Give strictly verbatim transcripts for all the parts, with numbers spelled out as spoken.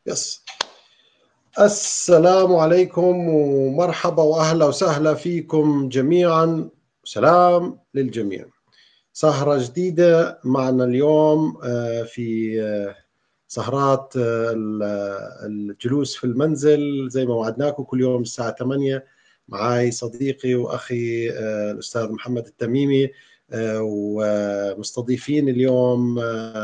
يس. السلام عليكم ومرحبا وأهلا وسهلا فيكم جميعا. سلام للجميع. سهرة جديدة معنا اليوم في سهرات الجلوس في المنزل زي ما وعدناكم كل يوم الساعة ثمانية. معاي صديقي وأخي الأستاذ محمد التميمي، ومستضيفين اليوم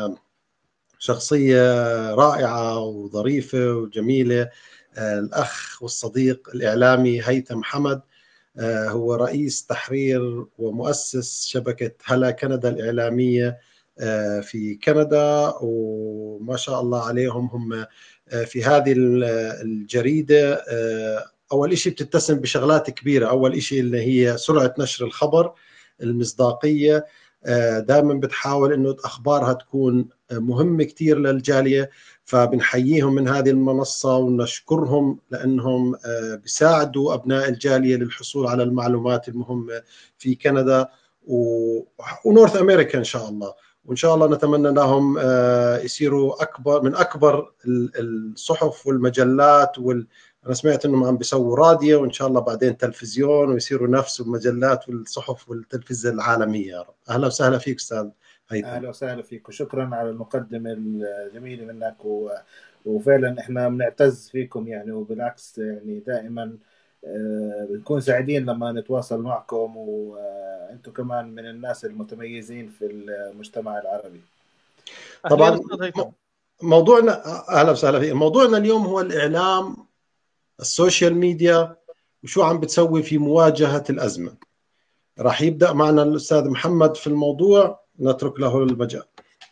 شخصية رائعة وظريفة وجميلة، الأخ والصديق الإعلامي هيثم حمد. هو رئيس تحرير ومؤسس شبكة هلا كندا الإعلامية في كندا، وما شاء الله عليهم. هم في هذه الجريدة أول إشي بتتسم بشغلات كبيرة. أول إشي اللي هي سرعة نشر الخبر، المصداقية. دائما بتحاول إنه أخبارها تكون مهمة كتير للجالية، فبنحييهم من هذه المنصة ونشكرهم لأنهم بيساعدوا أبناء الجالية للحصول على المعلومات المهمة في كندا ونورث أمريكا إن شاء الله. وإن شاء الله نتمنى لهم يصيروا أكبر من أكبر الصحف والمجلات وال... أنا سمعت إنهم عم بيسووا راديو، وإن شاء الله بعدين تلفزيون، ويصيروا نفس المجلات والصحف والتلفزيون العالمية يا رب. أهلا وسهلا فيك أستاذ هيثم. أهلا وسهلا فيك وشكرا على المقدمة الجميلة منك و... وفعلا إحنا بنعتز فيكم يعني، وبالعكس يعني دائما بنكون سعيدين لما نتواصل معكم، وأنتم كمان من الناس المتميزين في المجتمع العربي. طبعا موضوعنا أهلا وسهلا فيك. موضوعنا اليوم هو الإعلام، السوشيال ميديا، وشو عم بتسوي في مواجهة الأزمة. راح يبدأ معنا الأستاذ محمد في الموضوع، نترك له المجال.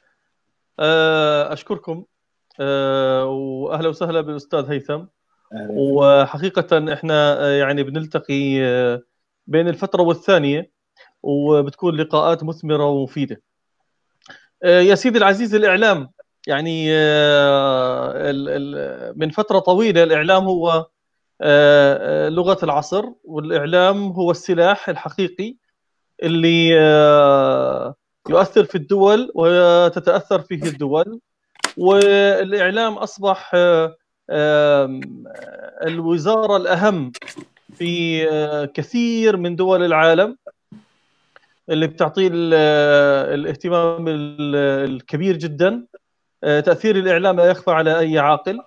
أشكركم وأهلا وسهلا بالأستاذ هيثم. وحقيقة إحنا يعني بنلتقي بين الفترة والثانية، وبتكون لقاءات مثمرة ومفيدة. يا سيدي العزيز، الإعلام يعني من فترة طويلة الإعلام هو لغة العصر، والإعلام هو السلاح الحقيقي اللي يؤثر في الدول وتتأثر فيه الدول. والإعلام أصبح الوزارة الأهم في كثير من دول العالم، اللي بتعطيه الاهتمام الكبير جدا. تأثير الإعلام لا يخفى على أي عاقل.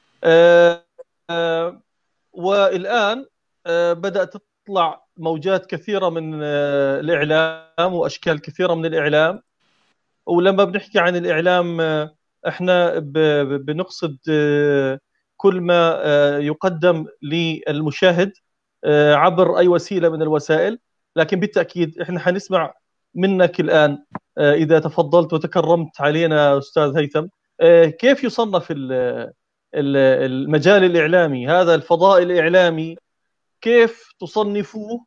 والآن بدأت تطلع موجات كثيرة من الإعلام وأشكال كثيرة من الإعلام. ولما بنحكي عن الإعلام احنا بنقصد كل ما يقدم للمشاهد عبر أي وسيلة من الوسائل. لكن بالتأكيد احنا حنسمع منك الآن، إذا تفضلت وتكرمت علينا أستاذ هيثم، كيف يصنف المجال الإعلامي، هذا الفضاء الإعلامي، كيف تصنفوه؟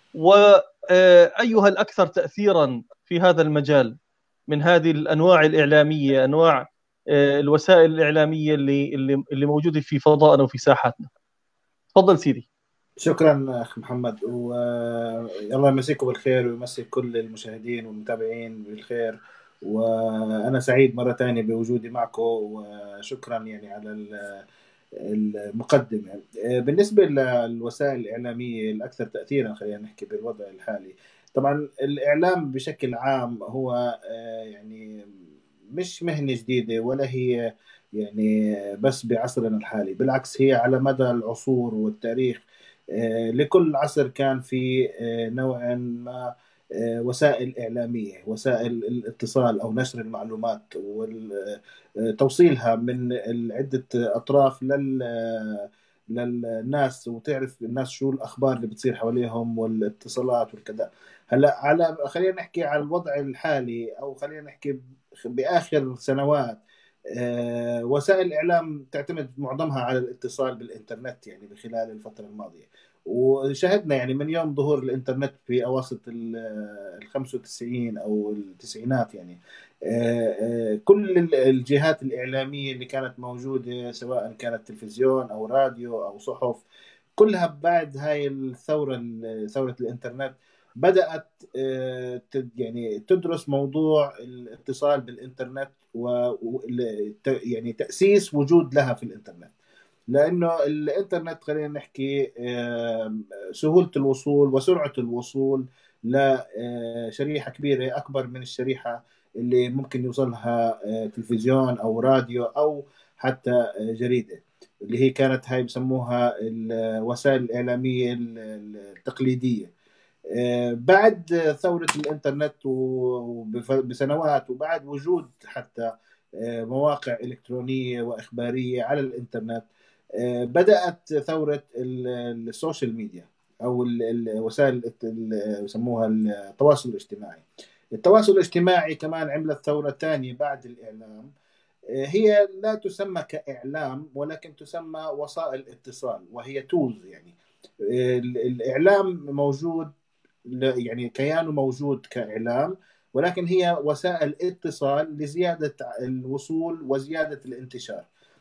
وأيها الأكثر تأثيرا في هذا المجال من هذه الأنواع الإعلامية، أنواع الوسائل الإعلامية اللي اللي اللي موجودة في فضائنا وفي ساحاتنا؟ تفضل سيدي. شكرا أخ محمد، والله يمسيكم بالخير ويمسي كل المشاهدين والمتابعين بالخير. وأنا سعيد مرة ثانية بوجودي معكم، وشكرا يعني على المقدمة. بالنسبة للوسائل الإعلامية الأكثر تأثيرا، خلينا نحكي بالوضع الحالي. طبعا الإعلام بشكل عام هو يعني مش مهنة جديدة، ولا هي يعني بس بعصرنا الحالي. بالعكس، هي على مدى العصور والتاريخ لكل عصر كان في نوعا ما وسائل إعلامية، وسائل الاتصال أو نشر المعلومات وتوصيلها من عدة أطراف لل للناس، وتعرف الناس شو الأخبار اللي بتصير حواليهم والاتصالات والكذا. هلا على خلينا نحكي على الوضع الحالي، أو خلينا نحكي بآخر سنوات. أه وسائل الإعلام تعتمد معظمها على الاتصال بالإنترنت يعني خلال الفترة الماضية. وشاهدنا يعني من يوم ظهور الإنترنت في أواسط الخمسة وتسعين أو التسعينات يعني أه أه كل الجهات الإعلامية اللي كانت موجودة، سواء كانت تلفزيون أو راديو أو صحف، كلها بعد هاي الثورة ثورة الإنترنت بدأت آه، تد- يعني تدرس موضوع الاتصال بالإنترنت و و- ال- ت- يعني تأسيس وجود لها في الإنترنت. لأنه الإنترنت خلينا نحكي آم، سهولة الوصول وسرعة الوصول لشريحة كبيرة أكبر من الشريحة اللي ممكن يوصلها آه، تلفزيون أو راديو أو حتى آه، جريدة، اللي هي كانت هاي بسموها الوسائل الإعلامية التقليدية. آه، بعد ثورة الإنترنت وبسنوات، وبعد وجود حتى آه، مواقع إلكترونية وإخبارية على الإنترنت، آه، بدأت ثورة ال- السوشيال ميديا أو ال- ال- وسائل الت- ال- يسموها التواصل الاجتماعي. التواصل الاجتماعي كمان عملت ثورة ثانية بعد الإعلام. آه، هي لا تسمى كإعلام ولكن تسمى وسائل اتصال، وهي تولز يعني. ال- الإعلام موجود، ل- يعني كيانه موجود كإعلام، ولكن هي وسائل اتصال لزيادة الوصول وزيادة الانتشار.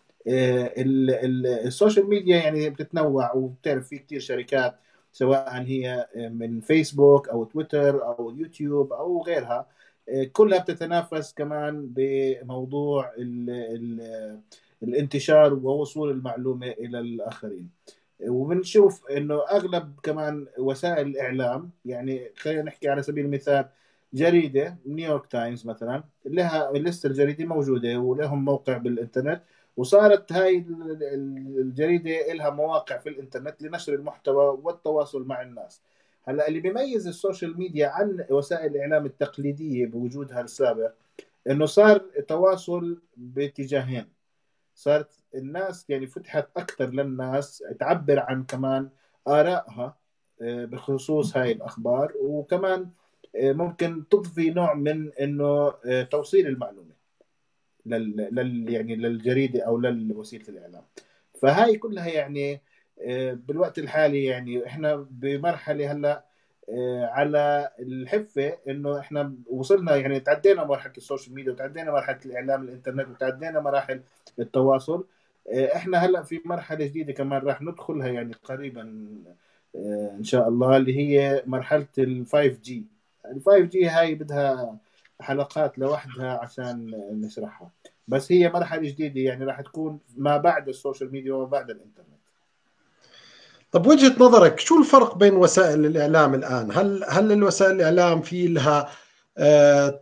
آه، ال- ال- السوشيال ميديا يعني بتتنوع، وبتعرف في كتير شركات سواء هي من فيسبوك أو تويتر أو يوتيوب أو غيرها، آه، كلها بتتنافس كمان بموضوع ال ال الانتشار ووصول المعلومة إلى الآخرين. وبنشوف انه اغلب كمان وسائل الاعلام، يعني خلينا نحكي على سبيل المثال جريده نيويورك تايمز مثلا، لها لسه الجريده موجوده ولهم موقع بالانترنت، وصارت هاي ال- ال- الجريده لها مواقع في الانترنت لنشر المحتوى والتواصل مع الناس. هلا اللي بيميز السوشيال ميديا عن وسائل الاعلام التقليديه بوجودها السابق انه صار تواصل باتجاهين. صارت الناس يعني فتحت أكثر للناس تعبر عن كمان آرائها آه، بخصوص هاي الأخبار، وكمان آه، ممكن تضفي نوع من إنه آه، توصيل المعلومة لل, لل يعني للجريدة أو لوسيلة الإعلام. فهاي كلها يعني آه، بالوقت الحالي يعني إحنا بمرحلة هلأ آه، على الحفة إنه إحنا وصلنا، يعني تعدينا مرحلة السوشيال ميديا وتعدينا مرحلة الإعلام الإنترنت وتعدينا مراحل التواصل. آه، إحنا هلأ في مرحلة جديدة كمان راح ندخلها يعني قريبا آه، إن شاء الله، اللي هي مرحلة ال فايف جي. ال فايف جي هاي بدها حلقات لوحدها عشان نشرحها، بس هي مرحلة جديدة يعني راح تكون ما بعد السوشيال ميديا وما بعد الإنترنت. طب وجهة نظرك شو الفرق بين وسائل الإعلام الآن؟ هل هل الوسائل الإعلام في لها آه،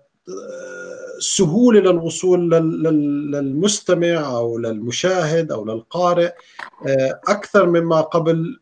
سهولة للوصول لل- لل- للمستمع أو للمشاهد أو للقارئ آه، أكثر مما قبل،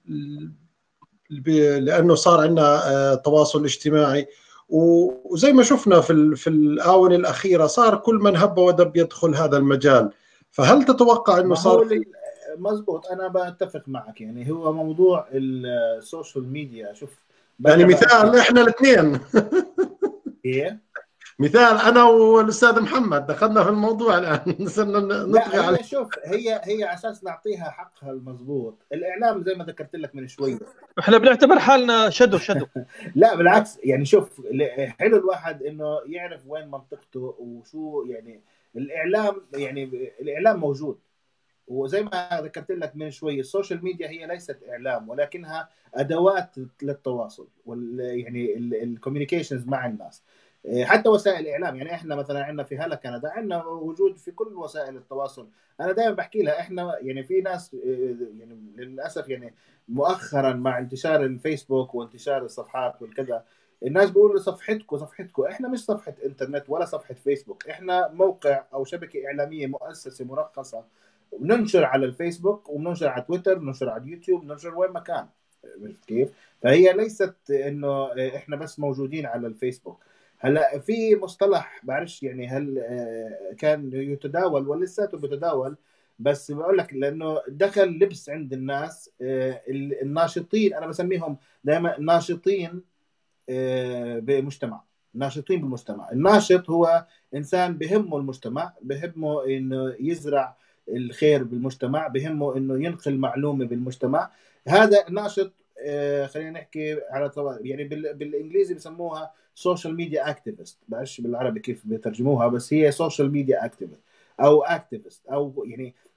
ب- لأنه صار عندنا آه، تواصل اجتماعي، و- وزي ما شفنا في ال- في الآونة الأخيرة صار كل من هب ودب يدخل هذا المجال. فهل تتوقع أنه ما صار هو في لل- مزبوط، أنا بتفق معك. يعني هو موضوع السوشيال ميديا، شوف يعني بدنا بأكد مثال إحنا الاثنين إيه. مثال أنا والأستاذ محمد دخلنا في الموضوع الآن صرنا لا نطغي عليه. هي شوف، هي هي على اساس نعطيها حقها المضبوط. الاعلام زي ما ذكرت لك من شوي، احنا بنعتبر حالنا شدو شدو. لا بالعكس، يعني شوف ل- حلو الواحد انه يعرف وين منطقته وشو يعني. الاعلام يعني الاعلام موجود، وزي ما ذكرت لك من شوي السوشيال ميديا هي ليست اعلام ولكنها ادوات للتواصل وال يعني الكوميونيكيشنز مع الناس. إيه، حتى وسائل الاعلام، يعني احنا مثلا عندنا في هلا كندا عندنا وجود في كل وسائل التواصل. انا دائما بحكي لها احنا يعني في ناس إيه، يعني للاسف يعني مؤخرا مع انتشار الفيسبوك وانتشار الصفحات والكذا، الناس بيقولوا صفحتكم صفحتكم. احنا مش صفحه انترنت ولا صفحه فيسبوك، احنا موقع او شبكه اعلاميه مؤسسه مرخصه، بننشر على الفيسبوك وبننشر على تويتر، بننشر على اليوتيوب، بننشر وين ما كان. عرفت كيف؟ فهي ليست انه احنا بس موجودين على الفيسبوك. هلا في مصطلح بعرفش يعني هل آه، كان يتداول ولا لساته بيتداول، بس بقول لك لانه دخل لبس عند الناس آه، الناشطين، انا بسميهم دائما ناشطين آه، بمجتمع. ناشطين بالمجتمع. الناشط هو انسان بهمه المجتمع، بهمه انه يزرع الخير بالمجتمع، بهمه انه ينقل معلومه بالمجتمع. هذا ناشط. آه، خلينا نحكي على طبعا يعني بال- بالانجليزي بسموها سوشيال ميديا اكتيفيست، بعرفش بالعربي كيف بيترجموها، بس هي سوشيال ميديا اكتيفيست او اكتيفيست او يعني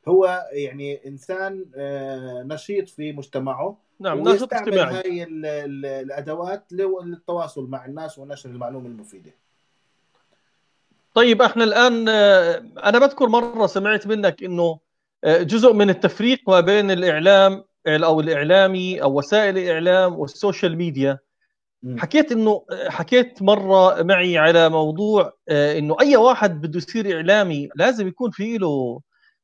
هو يعني انسان آه، نشيط في مجتمعه، نعم، ناشط ويستعمل اجتماعي. هاي ال- ال- الادوات للتواصل مع الناس ونشر المعلومه المفيده. طيب احنا الآن، آه، أنا بذكر مرة سمعت منك إنه آه، جزء من التفريق ما بين الإعلام أو الإعلامي أو وسائل الإعلام والسوشيال ميديا. مم. حكيت إنه آه، حكيت مرة معي على موضوع آه، إنه أي واحد بده يصير إعلامي لازم يكون في له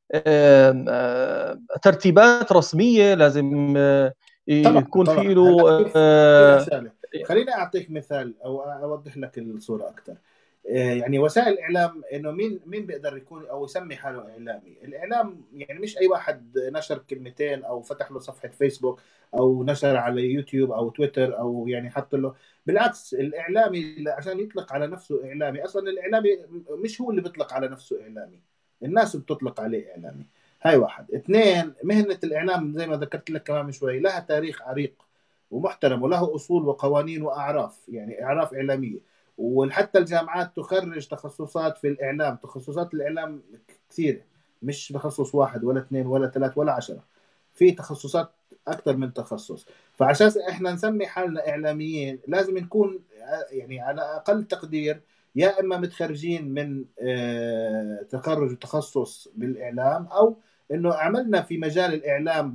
آم، آه، ترتيبات رسمية، لازم آه، طبعا يكون في طبعا. له هلا كيف كثير آه، اسئله. خليني اعطيك مثال او اوضح لك الصوره اكثر. يعني وسائل الاعلام، انه مين مين بيقدر يكون او يسمي حاله اعلامي؟ الاعلام يعني مش اي واحد نشر كلمتين او فتح له صفحه فيسبوك او نشر على يوتيوب او تويتر او يعني حط له. بالعكس، الاعلامي عشان يطلق على نفسه اعلامي، اصلا الاعلامي مش هو اللي بيطلق على نفسه اعلامي، الناس بتطلق عليه اعلامي. هاي واحد. اثنين، مهنة الإعلام زي ما ذكرت لك كمان من شوي لها تاريخ عريق ومحترم، وله أصول وقوانين وأعراف، يعني أعراف إعلامية. وحتى الجامعات تخرج تخصصات في الإعلام، تخصصات الإعلام كثيرة، مش تخصص واحد ولا اثنين ولا ثلاث ولا عشرة، في تخصصات أكثر من تخصص. فعشان إحنا نسمي حالنا إعلاميين لازم نكون يعني على أقل تقدير يا إما متخرجين من آه، تخرج وتخصص بالإعلام، أو انه عملنا في مجال الاعلام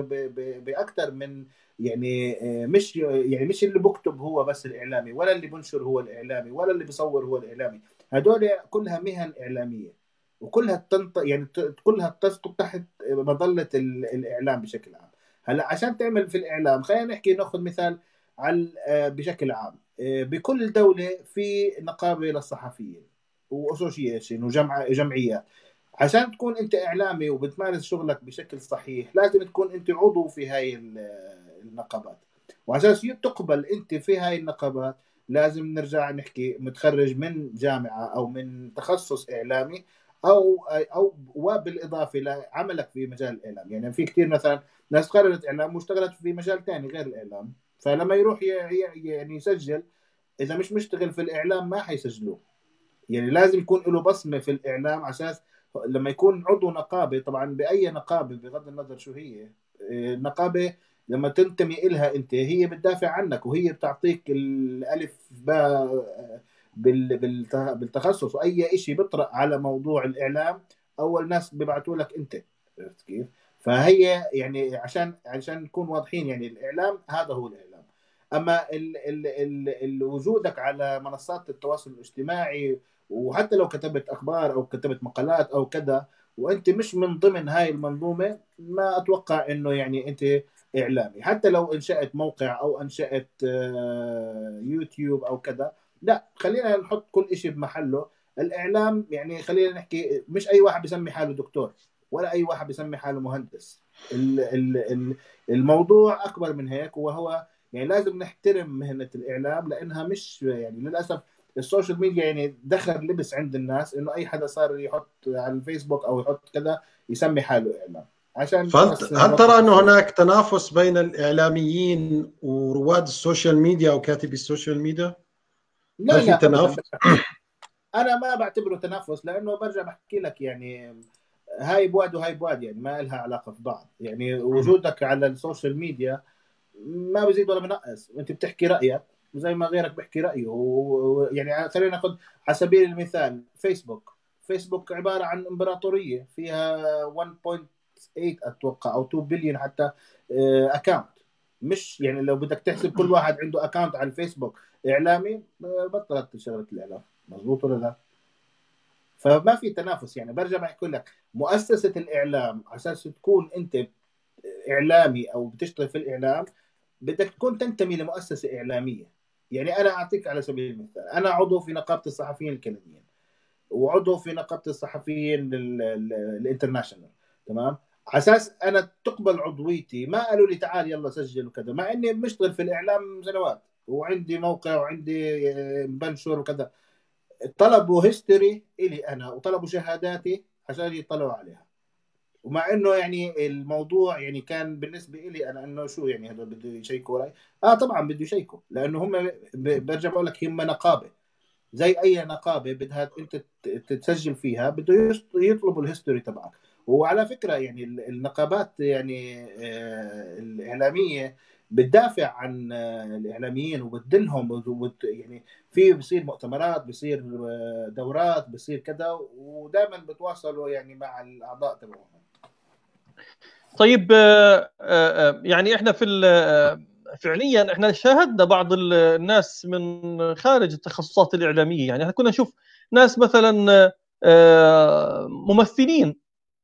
باكثر من يعني آه، مش يعني مش اللي بكتب هو بس الاعلامي، ولا اللي بنشر هو الاعلامي، ولا اللي بيصور هو الاعلامي. هدول كلها مهن اعلاميه، وكلها تنط يعني ت- كلها تسقط تحت مظله ال- الاعلام بشكل عام. هلا عشان تعمل في الاعلام، خلينا نحكي ناخذ مثال على آه، بشكل عام. آه، بكل دوله في نقابه للصحفيين واسوشيشن وجمع جمعيات. عشان تكون انت اعلامي وبتمارس شغلك بشكل صحيح لازم تكون انت عضو في هاي النقابات. وعشان تقبل انت في هاي النقابات لازم نرجع نحكي متخرج من جامعة او من تخصص اعلامي، او او وبالاضافه لعملك في مجال الاعلام. يعني في كثير مثلا ناس تخرجت اعلام واشتغلت في مجال ثاني غير الاعلام، فلما يروح يعني يسجل، اذا مش مشتغل في الاعلام ما حيسجلوه. يعني لازم يكون له بصمه في الاعلام، على اساس لما يكون عضو نقابه، طبعا باي نقابه بغض النظر شو هي النقابه، لما تنتمي إلها انت هي بتدافع عنك وهي بتعطيك الالف باء بال- بالت- بالتخصص، واي شيء بيطرأ على موضوع الاعلام اول ناس بيبعتوا لك انت. عرفت كيف؟ فهي يعني عشان عشان نكون واضحين، يعني الاعلام هذا هو الاعلام. اما ال ال ال ال وجودك على منصات التواصل الاجتماعي، وحتى لو كتبت اخبار او كتبت مقالات او كذا، وانت مش من ضمن هاي المنظومه، ما اتوقع انه يعني انت اعلامي. حتى لو انشأت موقع او انشأت آه، يوتيوب او كذا، لا، خلينا نحط كل شيء بمحله. الاعلام يعني خلينا نحكي مش اي واحد بيسمي حاله دكتور، ولا اي واحد بيسمي حاله مهندس. ال- ال- ال- الموضوع اكبر من هيك، وهو يعني لازم نحترم مهنة الإعلام، لأنها مش يعني للأسف السوشيال ميديا يعني دخل لبس عند الناس إنه أي حدا صار يحط على الفيسبوك أو يحط كذا يسمي حاله إعلام. عشان فهل بس هل ترى نوضح أنه الصورة. هناك تنافس بين الإعلاميين ورواد السوشيال ميديا أو كاتبي السوشيال ميديا؟ هل لا في لا أبدا، تنافس؟ بالعكس. أنا ما بعتبره تنافس، لأنه برجع بحكي لك يعني هاي بواد وهاي بواد، يعني ما لها علاقة في بعض. يعني وجودك على السوشيال ميديا ما بزيد ولا بنقص، انت بتحكي رايك زي ما غيرك بيحكي رايه. ويعني خلينا ناخذ على سبيل المثال فيسبوك. فيسبوك عباره عن امبراطوريه فيها واحد فاصلة ثمانية اتوقع او اتنين بليون حتى اكاونت. مش يعني لو بدك تحسب كل واحد عنده اكاونت على الفيسبوك اعلامي، آه، بطلت شغله الاعلام. مضبوط ولا لا؟ فما في تنافس. يعني برجع بحكي لك مؤسسه الاعلام على اساس تكون انت اعلامي او بتشتغل في الاعلام بدك تكون تنتمي لمؤسسة إعلامية. يعني أنا أعطيك على سبيل المثال، أنا عضو في نقابة الصحفيين الكنديين، وعضو في نقابة الصحفيين ال- ال- الانترناشونال. تمام؟ على اساس انا تقبل عضويتي، ما قالوا لي تعال يلا سجل وكذا، مع اني بشتغل في الاعلام سنوات وعندي موقع وعندي آه، بنشر وكذا. طلبوا هيستوري الي انا وطلبوا شهاداتي عشان يطلعوا عليها. ومع انه يعني الموضوع يعني كان بالنسبه لي انا انه شو يعني هذول بده يشيكوا وراي. اه طبعا بده يشيكوا، لانه هم ب- برجع بقول لك هم نقابه زي اي نقابه بدها انت ت- تتسجل فيها، بده يس- يطلبوا الهيستوري تبعك. وعلى فكره يعني النقابات يعني آه، الاعلاميه بتدافع عن آه، الاعلاميين وبتدلهم وبت يعني في بصير مؤتمرات، بصير آه، دورات، بصير كذا، ودائما بتواصلوا يعني مع الاعضاء تبعهم. طيب آه، آه، آه، يعني احنا في ال- آه، فعليا احنا شاهدنا بعض ال- الناس من خارج التخصصات الاعلاميه، يعني احنا كنا نشوف ناس مثلا آه، ممثلين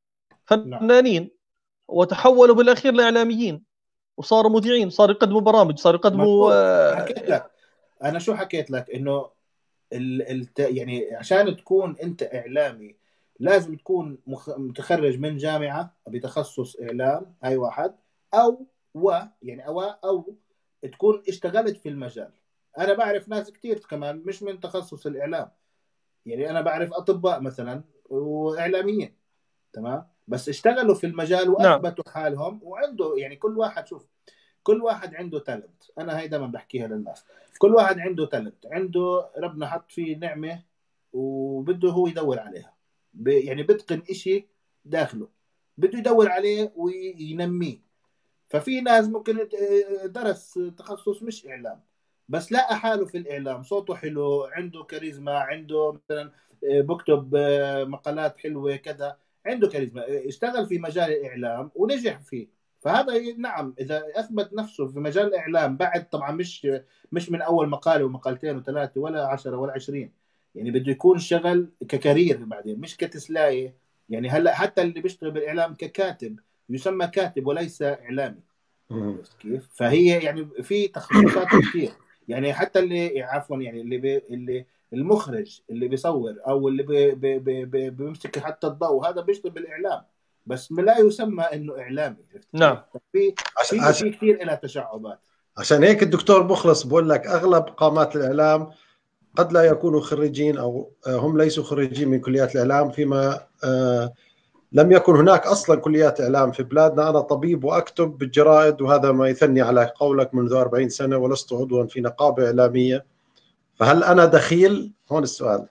نعم فنانين وتحولوا بالاخير لاعلاميين وصاروا مذيعين، صاروا يقدموا برامج، صاروا يقدموا مظبوط. حكيت آه، لك انا شو حكيت لك انه ال... الت... يعني عشان تكون انت اعلامي لازم تكون مخ... متخرج من جامعه بتخصص اعلام، هاي واحد، او و يعني او او تكون اشتغلت في المجال. انا بعرف ناس كتير كمان مش من تخصص الاعلام، يعني انا بعرف اطباء مثلا واعلاميين، تمام، بس اشتغلوا في المجال نعم واثبتوا حالهم، وعنده يعني كل واحد، شوف، كل واحد عنده تالنت. انا هاي دائما بحكيها للناس، كل واحد عنده تالنت، عنده ربنا حط فيه نعمه وبده هو يدور عليها، ب- يعني بتقن إشي داخله، بده يدور عليه وينميه. ففي ناس ممكن درس تخصص مش إعلام بس لقى حاله في الإعلام، صوته حلو، عنده كاريزما، عنده مثلا بكتب مقالات حلوة كذا، عنده كاريزما، اشتغل في مجال الإعلام ونجح فيه. فهذا نعم إذا أثبت نفسه في مجال الإعلام بعد، طبعا مش مش من أول مقالة ومقالتين وثلاثة ولا عشرة ولا عشرين، يعني بده يكون شغل ككارير بعدين مش كتسلاية. يعني هلا حتى اللي بيشتغل بالإعلام ككاتب يسمى كاتب وليس إعلامي. مم. عرفت كيف؟ فهي يعني في تخصصات كثير، يعني حتى اللي عفوا يعني اللي بي اللي المخرج اللي بيصور او اللي بي بي بي بي بيمسك حتى الضوء، هذا بيشتغل بالاعلام بس لا يسمى انه اعلامي. عرفت كيف؟ نعم في عش... في عش... في كثير لها تشعبات. عشان هيك الدكتور مخلص بقول لك أغلب قامات الإعلام قد لا يكونوا خريجين أو آه، هم ليسوا خريجين من كليات الإعلام، فيما آه، لم يكن هناك أصلا كليات إعلام في بلادنا. أنا طبيب وأكتب بالجرائد، وهذا ما يثني على قولك منذ أربعين سنة، ولست عضوا في نقابة إعلامية. فهل أنا دخيل؟ هون السؤال.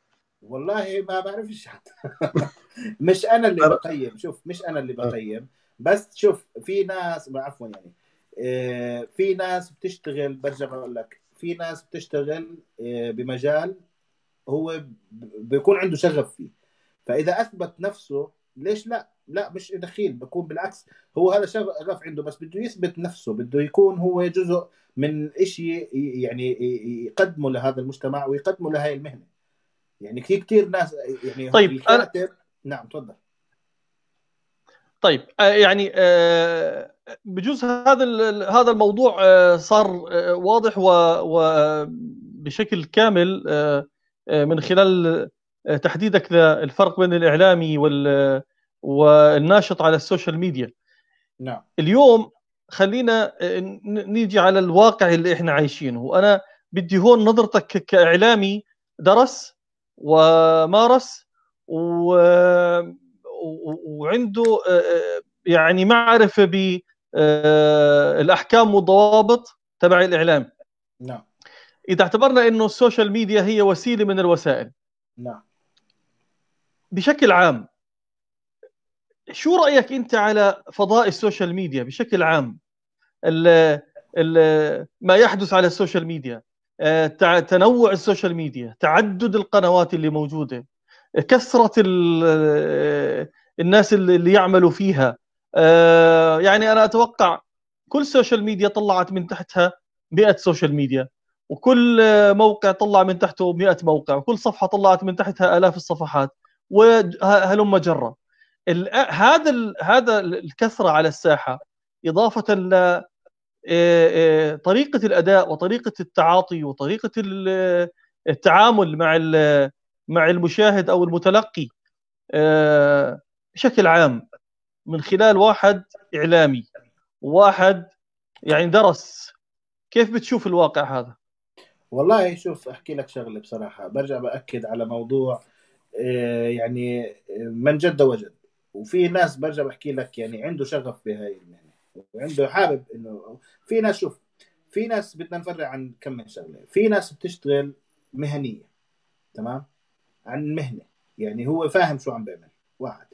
والله ما بعرفش حتى مش انا اللي بقيم، شوف مش انا اللي آه. بقيم، بس شوف في ناس عفوا يعني آه، في ناس بتشتغل، برجع بقول لك في ناس بتشتغل آه، بمجال هو بيكون عنده شغف فيه، فاذا اثبت نفسه ليش لا؟ لا مش دخيل، بكون بالعكس، هو هذا شغف عنده بس بده يثبت نفسه، بده يكون هو جزء من شيء يعني يقدمه لهذا المجتمع ويقدمه لهي المهنه. يعني في كثير ناس يعني طيب أنا الكاتب. نعم تفضل. طيب آه، يعني آه، بجوز هذا ال- هذا الموضوع آه، صار آه، واضح وبشكل كامل آه، آه، من خلال آه، تحديدك للفرق بين الإعلامي وال- والناشط على السوشيال ميديا. نعم اليوم خلينا آه، ن- نيجي على الواقع اللي احنا عايشينه، وأنا بدي هون نظرتك ك- كإعلامي درس ومارس و... و- وعنده آه، آه، يعني معرفة بالأحكام والضوابط تبع الإعلام. نعم إذا اعتبرنا أنه السوشيال ميديا هي وسيلة من الوسائل نعم بشكل عام، شو رأيك أنت على فضاء السوشيال ميديا بشكل عام؟ ال ال ما يحدث على السوشيال ميديا، آه، تع- تنوع السوشيال ميديا، تعدد القنوات اللي موجودة، كثرة ال- آه، الناس اللي اللي يعملوا فيها. آه، يعني أنا أتوقع كل سوشيال ميديا طلعت من تحتها مئة سوشيال ميديا، وكل آه، موقع طلع من تحته مئة موقع، وكل صفحة طلعت من تحتها آلاف الصفحات، وهلم جرة. ال- هذا ال- هذا الكثرة على الساحة، إضافة ل آه، آه، طريقة الأداء وطريقة التعاطي وطريقة ال- التعامل مع ال- مع المشاهد أو المتلقي آه، بشكل عام، من خلال واحد إعلامي، واحد يعني درس، كيف بتشوف الواقع هذا؟ والله شوف احكي لك شغله بصراحه، برجع باكد على موضوع آه، يعني آه، من جد وجد. وفي ناس برجع بحكي لك يعني عنده شغف بهاي المهنه وعنده حابب انه، في ناس شوف، في ناس بدنا نفرق عن كم من شغله. في ناس بتشتغل مهنيه، تمام، عن مهنه، يعني هو فاهم شو عم بيعمل، واحد.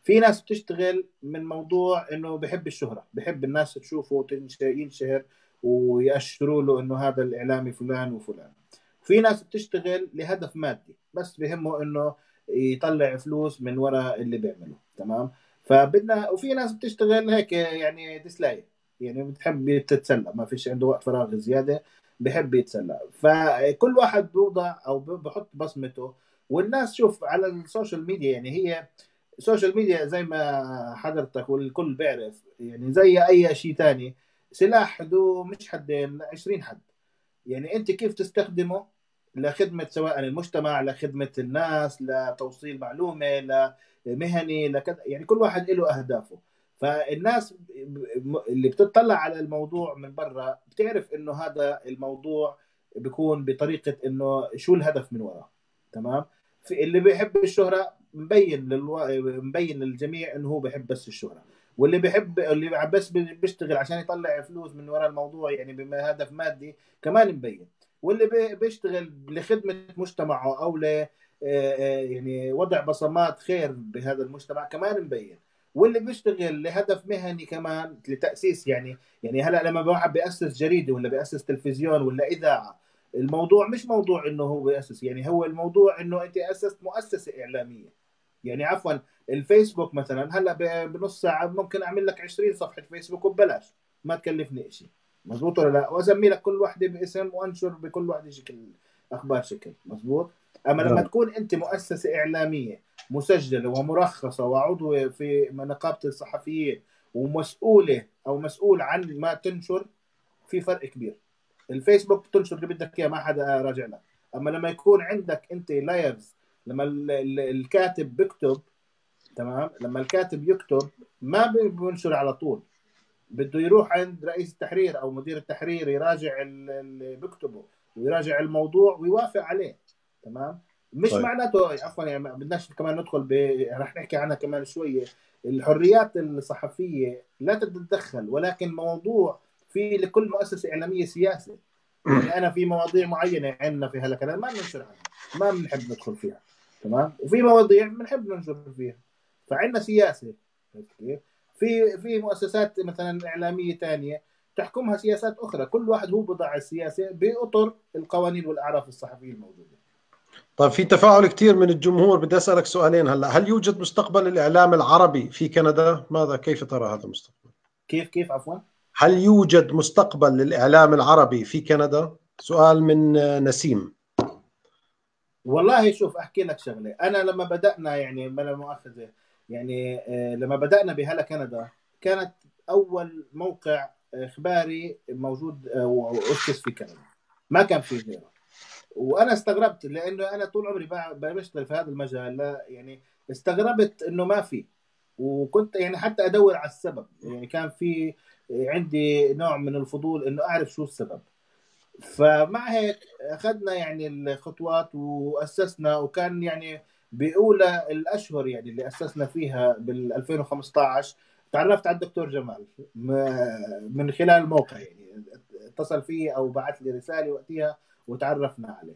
في ناس بتشتغل من موضوع انه بحب الشهره، بحب الناس تشوفه ينشهر ويأشروا له انه هذا الاعلامي فلان وفلان. في ناس بتشتغل لهدف مادي بس بهمه انه يطلع فلوس من وراء اللي بيعمله، تمام. فبدنا، وفي ناس بتشتغل هيك يعني ديسلايك، يعني بتحب تتسلى، ما فيش عنده وقت فراغ زياده بحب يتسلى. فكل واحد بوضع او بحط بصمته. والناس شوف على السوشيال ميديا، يعني هي السوشيال ميديا زي ما حضرتك والكل بيعرف، يعني زي اي شيء ثاني سلاح ذو مش حدين، عشرين حد. يعني انت كيف تستخدمه لخدمة سواء المجتمع، لخدمة الناس، لتوصيل معلومة، لمهني، لكذا. يعني كل واحد له أهدافه. فالناس اللي بتطلع على الموضوع من برا بتعرف انه هذا الموضوع بيكون بطريقة انه شو الهدف من وراه، تمام. في اللي بيحب الشهرة مبين للو... مبين للجميع انه هو بيحب بس الشهرة. واللي بيحب اللي بس بيشتغل عشان يطلع فلوس من وراء الموضوع يعني بهدف مادي كمان مبين. واللي بيشتغل لخدمة مجتمعه او ل يعني وضع بصمات خير بهذا المجتمع كمان مبين. واللي بيشتغل لهدف مهني كمان لتأسيس، يعني يعني هلا لما واحد بيأسس جريدة ولا بيأسس تلفزيون ولا إذاعة، الموضوع مش موضوع انه هو بيأسس، يعني هو الموضوع انه انت أسست مؤسسة إعلامية. يعني عفوا الفيسبوك مثلا هلا بنص ساعة ممكن اعمل لك عشرين صفحة فيسبوك وببلاش، ما تكلفني شيء، مزبوط ولا لا؟ واسمي لك كل واحدة باسم وانشر بكل واحدة شكل اخبار شكل، مزبوط. اما لما تكون انت مؤسسة إعلامية مسجلة ومرخصة وعضو في نقابة الصحفيين ومسؤولة او مسؤول عن ما تنشر، في فرق كبير. الفيسبوك بتنشر اللي بدك اياه، ما حدا راجع لك. اما لما يكون عندك انت لايرز، لما الكاتب بيكتب، تمام، لما الكاتب يكتب ما بينشر على طول، بده يروح عند رئيس التحرير او مدير التحرير يراجع اللي بيكتبه ويراجع الموضوع ويوافق عليه، تمام. مش طيب. معناته عفوا يعني ما بدناش كمان ندخل ب... رح نحكي عنها كمان شويه. الحريات الصحفيه لا تتدخل، ولكن موضوع في لكل مؤسسه اعلاميه سياسه. يعني انا في مواضيع معينه عندنا في هلا كلام ما بننشر عنها، ما بنحب ندخل فيها، تمام. وفي مواضيع بنحب ننشر فيها، فعندنا سياسه. في في مؤسسات مثلا اعلاميه ثانيه تحكمها سياسات اخرى، كل واحد هو بضع السياسه باطر القوانين والاعراف الصحفيه الموجوده. طيب في تفاعل كثير من الجمهور، بدي اسالك سؤالين هلا. هل يوجد مستقبل الاعلام العربي في كندا؟ ماذا كيف ترى هذا المستقبل؟ كيف كيف عفوا؟ هل يوجد مستقبل للاعلام العربي في كندا؟ سؤال من نسيم. والله شوف احكي لك شغله، انا لما بدانا يعني بلا مؤاخذه يعني لما بدانا بهلا كندا كانت اول موقع اخباري موجود واسس في كندا، ما كان في غيره. وانا استغربت لانه انا طول عمري بشتغل في هذا المجال، لا يعني استغربت انه ما في. وكنت يعني حتى ادور على السبب، يعني كان في عندي نوع من الفضول انه اعرف شو السبب. فمع هيك اخذنا يعني الخطوات واسسنا، وكان يعني باولى الاشهر يعني اللي اسسنا فيها بال ألفين وخمسة عشر تعرفت على الدكتور جمال من خلال الموقع، يعني اتصل فيه او بعث لي رساله وقتها وتعرفنا عليه.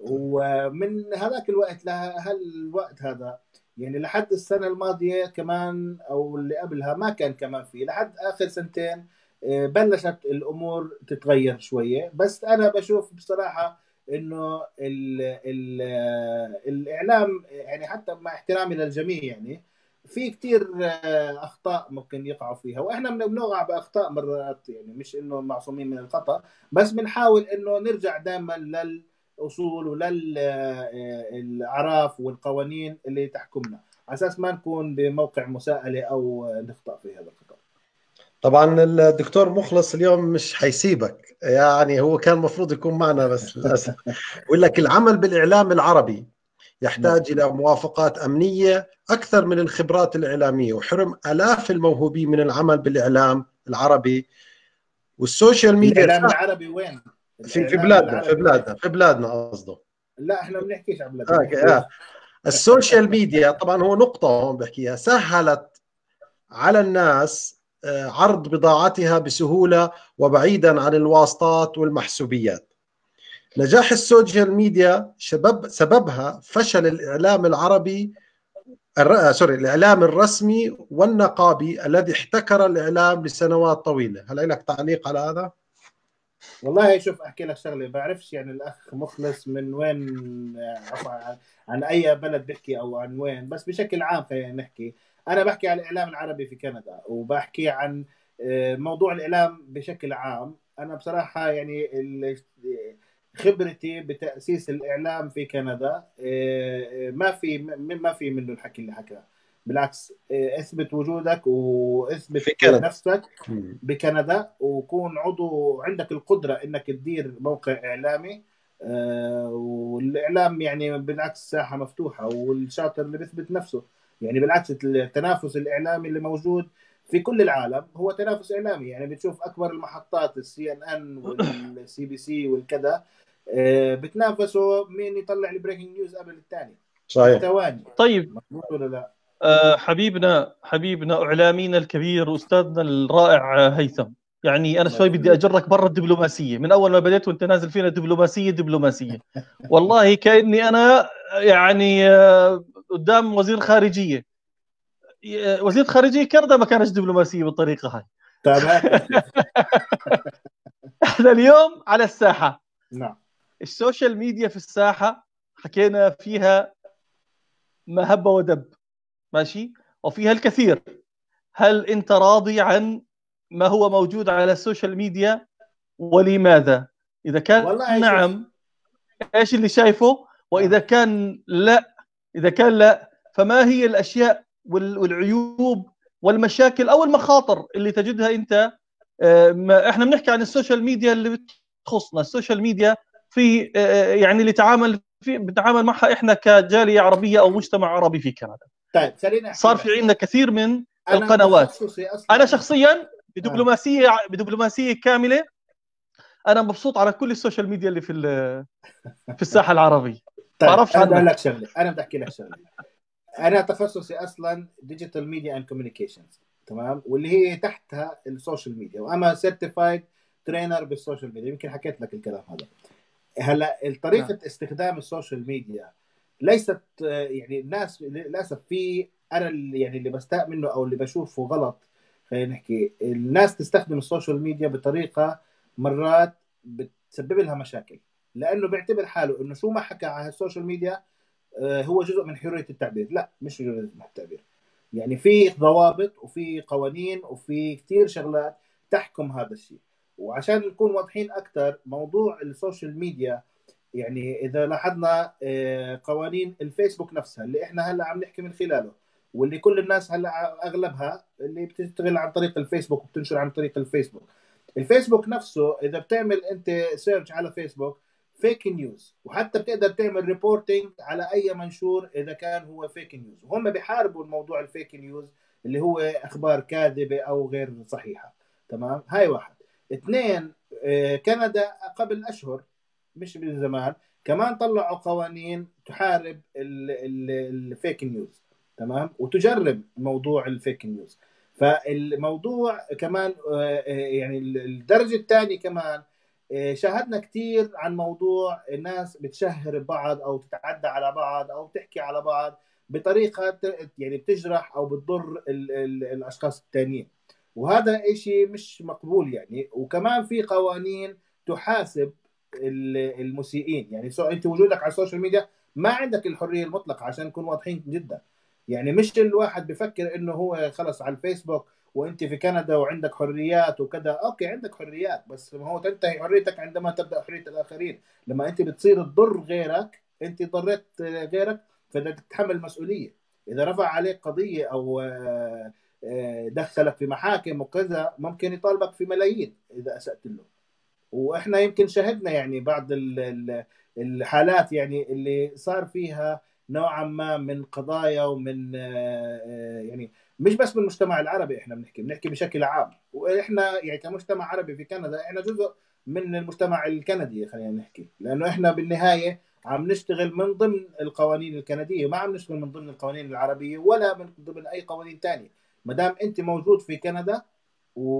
ومن هذاك الوقت لهالوقت هذا يعني لحد السنه الماضيه كمان او اللي قبلها ما كان كمان في، لحد اخر سنتين بلشت الامور تتغير شويه. بس انا بشوف بصراحه انه ال ال الاعلام يعني حتى مع احترامي للجميع يعني في كتير اخطاء ممكن يقعوا فيها، واحنا بنوقع باخطاء مرات، يعني مش انه معصومين من الخطا، بس بنحاول انه نرجع دائما للاصول وللاعراف والقوانين اللي تحكمنا على اساس ما نكون بموقع مساءله او نخطا في هذا الخطا. طبعا الدكتور مخلص اليوم مش حيسيبك، يعني هو كان المفروض يكون معنا بس للاسف. بقول لك العمل بالاعلام العربي يحتاج الى موافقات امنيه اكثر من الخبرات الاعلاميه، وحرم الاف الموهوبين من العمل بالاعلام العربي. والسوشيال ميديا الاعلام العربي وين؟ في في بلادنا في بلادنا في بلادنا قصده. لا احنا بنحكيش عن بلادنا. آه. السوشيال ميديا طبعا هو نقطه هون بحكيها، سهلت على الناس عرض بضاعتها بسهوله وبعيدا عن الواسطات والمحسوبيات. نجاح السوشيال ميديا سبب سببها فشل الإعلام العربي الر... سوري الإعلام الرسمي والنقابي الذي احتكر الإعلام لسنوات طويلة. هل لك تعليق على هذا؟ والله شوف احكي لك شغله، بعرفش يعني الاخ مخلص من وين، عفوا عن, عن اي بلد بيحكي او عن وين، بس بشكل عام خلينا نحكي. انا بحكي عن الاعلام العربي في كندا، وبحكي عن موضوع الاعلام بشكل عام. انا بصراحه يعني خبرتي بتاسيس الاعلام في كندا ما في ما في منه الحكي اللي حكاه. بالعكس، اثبت وجودك واثبت في كندا. نفسك بكندا، وكون عضو عندك القدرة انك تدير موقع اعلامي. آه والاعلام يعني بالعكس ساحة مفتوحة، والشاطر اللي بيثبت نفسه. يعني بالعكس التنافس الاعلامي اللي موجود في كل العالم هو تنافس اعلامي. يعني بتشوف اكبر المحطات السي ان ان والسي بي سي والكذا آه بتنافسوا مين يطلع البريكنج نيوز قبل الثاني. صحيح. ثواني. طيب مظبوط ولا لا؟ أه حبيبنا حبيبنا اعلامينا الكبير استاذنا الرائع هيثم، يعني انا شوي بدي اجرك برا الدبلوماسيه. من اول ما بديت وانت نازل فينا دبلوماسيه دبلوماسيه، والله كاني انا يعني أه قدام وزير خارجيه. وزير خارجيه كندا ما كانش دبلوماسيه بالطريقه هاي. تمام. احنا اليوم على الساحه. نعم. السوشيال ميديا في الساحه حكينا فيها ما هب ودب، ماشي، وفيها الكثير. هل انت راضي عن ما هو موجود على السوشيال ميديا ولماذا؟ اذا كان نعم ايش اللي شايفه؟ واذا كان لا اذا كان لا فما هي الاشياء والعيوب والمشاكل او المخاطر اللي تجدها انت؟ احنا بنحكي عن السوشيال ميديا اللي بتخصنا، السوشيال ميديا في يعني اللي تعامل في بنتعامل معها احنا كجاليه عربيه او مجتمع عربي في كندا. طيب خلينا صار في عندنا كثير من أنا القنوات. انا شخصيا بدبلوماسيه آه. بدبلوماسيه كامله انا مبسوط على كل السوشيال ميديا اللي في في الساحه العربيه. طيب بعرفش انا بدي عنك. اقول لك شغله، انا بدي احكي لك شغله. انا تخصصي اصلا ديجيتال ميديا اند كوميونيكيشنز، تمام، واللي هي تحتها السوشيال ميديا، وانا سيرتيفايد ترينر بالسوشيال ميديا. يمكن حكيت لك الكلام هذا. هلا طريقه نعم. استخدام السوشيال ميديا ليست يعني الناس للاسف في انا اللي يعني اللي بستاء منه او اللي بشوفه غلط. خلينا نحكي الناس تستخدم السوشيال ميديا بطريقه مرات بتسبب لها مشاكل، لانه بيعتبر حاله انه شو ما حكى على السوشيال ميديا هو جزء من حريه التعبير. لا، مش جزء من التعبير. يعني في ضوابط وفي قوانين وفي كثير شغلات تحكم هذا الشيء. وعشان نكون واضحين اكثر، موضوع السوشيال ميديا يعني اذا لاحظنا قوانين الفيسبوك نفسها اللي احنا هلا عم نحكي من خلاله، واللي كل الناس هلا اغلبها اللي بتشتغل عن طريق الفيسبوك وبتنشر عن طريق الفيسبوك. الفيسبوك نفسه اذا بتعمل انت سيرش على فيسبوك فيك نيوز، وحتى بتقدر تعمل ريبورتنج على اي منشور اذا كان هو فيك نيوز، وهم بيحاربوا الموضوع الفيك نيوز اللي هو اخبار كاذبه او غير صحيحه. تمام، هاي واحد. اثنين، كندا قبل اشهر مش من زمان كمان طلعوا قوانين تحارب الفيك نيوز، تمام، وتجرب موضوع الفيك نيوز. فالموضوع كمان يعني الدرجه الثانيه كمان شاهدنا كثير عن موضوع الناس بتشهر بعض او تتعدى على بعض او تحكي على بعض بطريقه يعني بتجرح او بتضر ال ال الاشخاص الثانيين، وهذا إشي مش مقبول يعني. وكمان في قوانين تحاسب المسيئين. يعني سو انت وجودك على السوشيال ميديا ما عندك الحريه المطلقه، عشان نكون واضحين جدا. يعني مش الواحد بفكر انه هو خلص على الفيسبوك وانت في كندا وعندك حريات وكذا. اوكي عندك حريات، بس ما هو تنتهي حريتك عندما تبدا حريه الاخرين. لما انت بتصير تضر غيرك انت ضريت غيرك، فبدك تتحمل مسؤوليه. اذا رفع عليك قضيه او دخلك في محاكم وكذا ممكن يطالبك في ملايين اذا اسأت له. واحنا يمكن شهدنا يعني بعض الحالات يعني اللي صار فيها نوعا ما من قضايا ومن يعني مش بس من المجتمع العربي، احنا بنحكي بنحكي بشكل عام. واحنا يعني كمجتمع عربي في كندا احنا جزء من المجتمع الكندي خلينا نحكي، لانه احنا بالنهايه عم نشتغل من ضمن القوانين الكنديه، ما عم نشتغل من ضمن القوانين العربيه ولا من ضمن اي قوانين ثانيه. ما دام انت موجود في كندا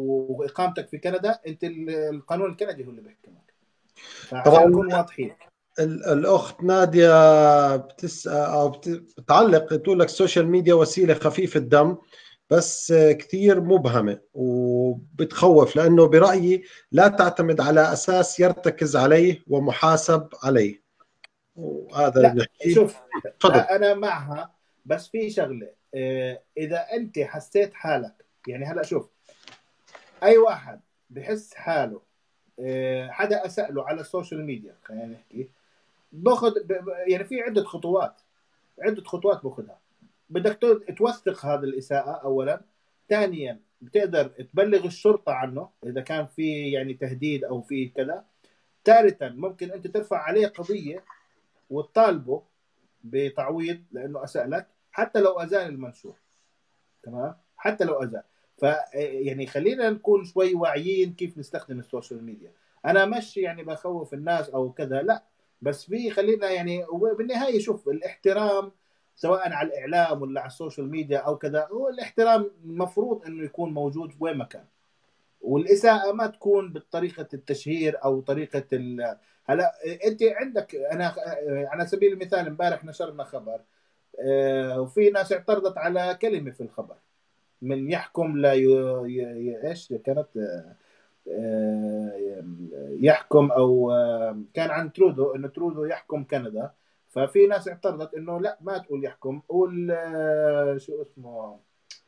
واقامتك في كندا انت القانون الكندي هو اللي بيحكمك. فعشان نكون واضحين. ال- الأخت نادية بتسأل أو بت- بتعلق، تقول لك السوشيال ميديا وسيلة خفيفة الدم بس كثير مبهمة وبتخوف، لأنه برأيي لا تعتمد على أساس يرتكز عليه ومحاسب عليه. وهذا اللي لا بنحكيه. شوف، تفضل. انا معها، بس في شغله، آه، اذا انت حسيت حالك، يعني هلا شوف، اي واحد بحس حاله آه، حدا اساله على السوشيال ميديا، خلينا نحكي، باخذ ب- ب- يعني في عده خطوات، عده خطوات باخذها. بدك ت- توثق هذا الاساءه اولا. ثانيا بتقدر تبلغ الشرطه عنه اذا كان في يعني تهديد او في كذا. ثالثا ممكن انت ترفع عليه قضيه وتطالبه بتعويض لانه اساء لك، حتى لو ازال المنشور. تمام، حتى لو ازال. ف يعني خلينا نكون شوي واعيين كيف نستخدم السوشيال ميديا. انا مش يعني بخوف الناس او كذا، لا، بس في خلينا يعني، وبالنهايه شوف، الاحترام سواء على الاعلام ولا على السوشيال ميديا او كذا، هو الاحترام المفروض انه يكون موجود وين ما كان. والاساءه ما تكون بطريقه التشهير او طريقه ال... هلا انت عندك، انا على سبيل المثال امبارح نشرنا خبر، آه، وفي ناس اعترضت على كلمه في الخبر، من يحكم لا ي... ي... ي... ايش كانت، آه، يحكم او آه، كان عن ترودو، انه ترودو يحكم كندا. ففي ناس اعترضت انه لا، ما تقول يحكم، قول آه، شو اسمه،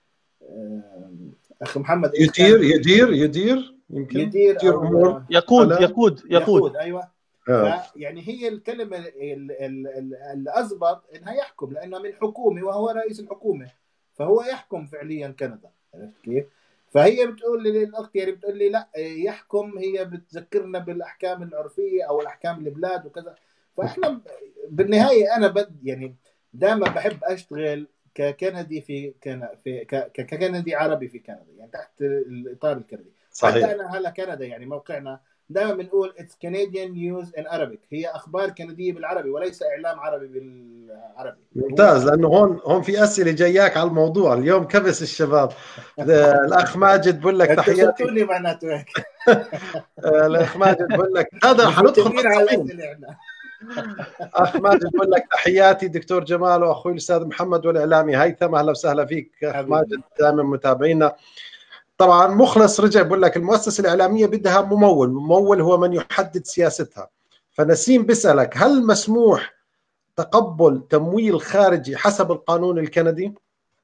آه، اخ محمد ايش كان؟ يدير يدير يدير يمكن يدير يدير او أمور. آه، يقود لا. يقود يقود يقود، ايوه. آه. فيعني هي الكلمه ال- ال- ال- الاضبط انها يحكم، لانها من حكومه وهو رئيس الحكومه، فهو يحكم فعليا كندا. عرفت كيف؟ فهي بتقول لي الاخت، يعني بتقول لي لا يحكم، هي بتذكرنا بالاحكام العرفيه او الاحكام البلاد وكذا. فاحنا بالنهايه انا بد يعني دائما بحب اشتغل ككندي في كنا في ك- ك- ككندي عربي في كندا، يعني تحت الاطار الكندي. حتى صحيح. انا هلا كندا يعني موقعنا دائما بنقول اتس كنديان نيوز ان Arabic، هي اخبار كنديه بالعربي وليس اعلام عربي بالعربي. هو ممتاز، لانه هون هون في اسئله جاياك على الموضوع اليوم، كبس الشباب. الاخ ماجد بقول لك انتوا تحياتي. سبتوني معناته هيك. الاخ ماجد بقول لك هذا مش حندخل متفقين على بالصميم. الاسئله احنا. اخ ماجد بقول لك تحياتي دكتور جمال واخوي الاستاذ محمد والاعلامي هيثم، اهلا وسهلا فيك اخ ماجد، حبيبي. دائما متابعينا. طبعا مخلص رجع بقول لك المؤسسه الاعلاميه بدها ممول، ممول هو من يحدد سياستها. فنسيم بيسالك هل مسموح تقبل تمويل خارجي حسب القانون الكندي؟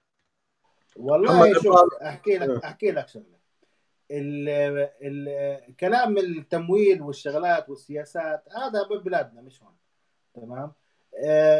محمد والله شوف، جمال. احكي لك احكي لك شغله. ال ال كلام التمويل والشغلات والسياسات هذا ببلادنا مش هون. تمام. آه،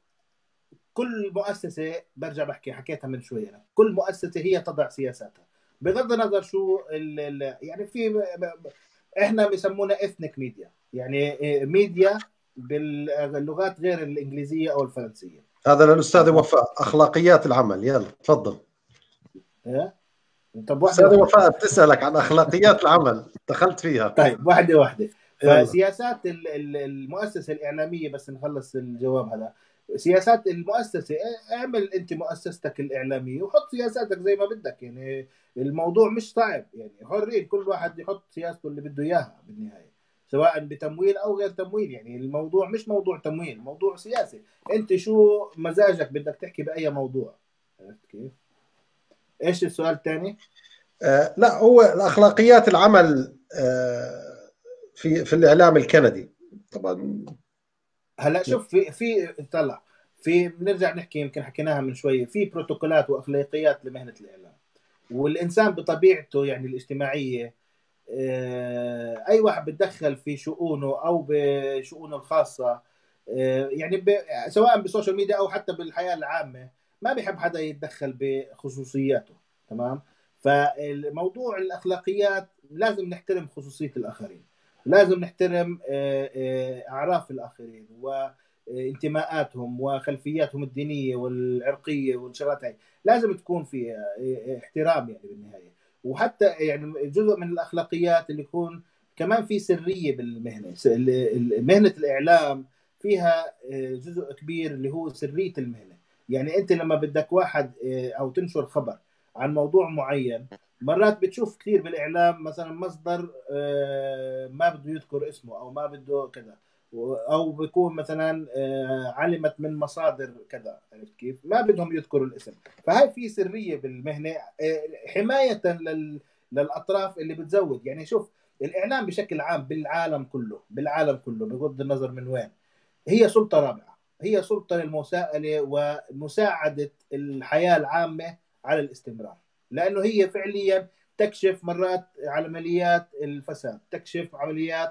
كل مؤسسه، برجع بحكي حكيتها من شوي أنا. كل مؤسسه هي تضع سياساتها بغض النظر شو ال ال يعني في ب- ب- احنا بسمونا اثنيك ميديا، يعني ميديا باللغات غير الانجليزيه او الفرنسيه. هذا للاستاذ تمام. وفاء، اخلاقيات العمل، يلا تفضل. إيه؟ طب واحده استاذ واحده. وفاء بتسالك عن اخلاقيات العمل، دخلت فيها. طيب واحده واحده. يلا. فسياسات ال- ال- المؤسسه الاعلاميه، بس نخلص الجواب هذا. سياسات المؤسسه، اعمل انت مؤسستك الاعلاميه وحط سياساتك زي ما بدك، يعني الموضوع مش صعب، يعني حرين كل واحد يحط سياسته اللي بده اياها بالنهايه، سواء بتمويل او غير تمويل. يعني الموضوع مش موضوع تمويل، موضوع سياسي. انت شو مزاجك بدك تحكي باي موضوع. عرفت كيف؟ ايش السؤال الثاني؟ آه لا، هو الاخلاقيات العمل آه في في الاعلام الكندي طبعا. هلا شوف، في في طلع في بنرجع نحكي، يمكن حكيناها من شويه، في بروتوكولات واخلاقيات لمهنه الاعلام. والانسان بطبيعته يعني الاجتماعيه، آه، اي واحد بتدخل في شؤونه او بشؤونه الخاصه، آه، يعني ب- سواء بالسوشيال ميديا او حتى بالحياه العامه، ما بيحب حدا يتدخل بخصوصياته. تمام. فالموضوع الاخلاقيات لازم نحترم خصوصيه الاخرين، لازم نحترم آه، آه، اعراف الاخرين وانتماءاتهم وخلفياتهم الدينيه والعرقيه والشغلات هاي، لازم تكون في آه، احترام يعني بالنهايه. وحتى يعني جزء من الاخلاقيات اللي يكون كمان في سريه بالمهنه. مهنه الاعلام فيها جزء كبير اللي هو سريه المهنه. يعني انت لما بدك واحد او تنشر خبر عن موضوع معين، مرات بتشوف كثير بالاعلام مثلا مصدر ما بده يذكر اسمه او ما بده كذا، او بيكون مثلا علمت من مصادر كذا، عرفت كيف؟ ما بدهم يذكروا الاسم. فهي في سريه بالمهنه حمايه لل للاطراف اللي بتزود. يعني شوف الاعلام بشكل عام بالعالم كله، بالعالم كله بغض النظر من وين، هي سلطه رابعه، هي سلطه للمساءله ومساعده الحياه العامه على الاستمرار، لانه هي فعليا تكشف مرات عمليات الفساد، تكشف عمليات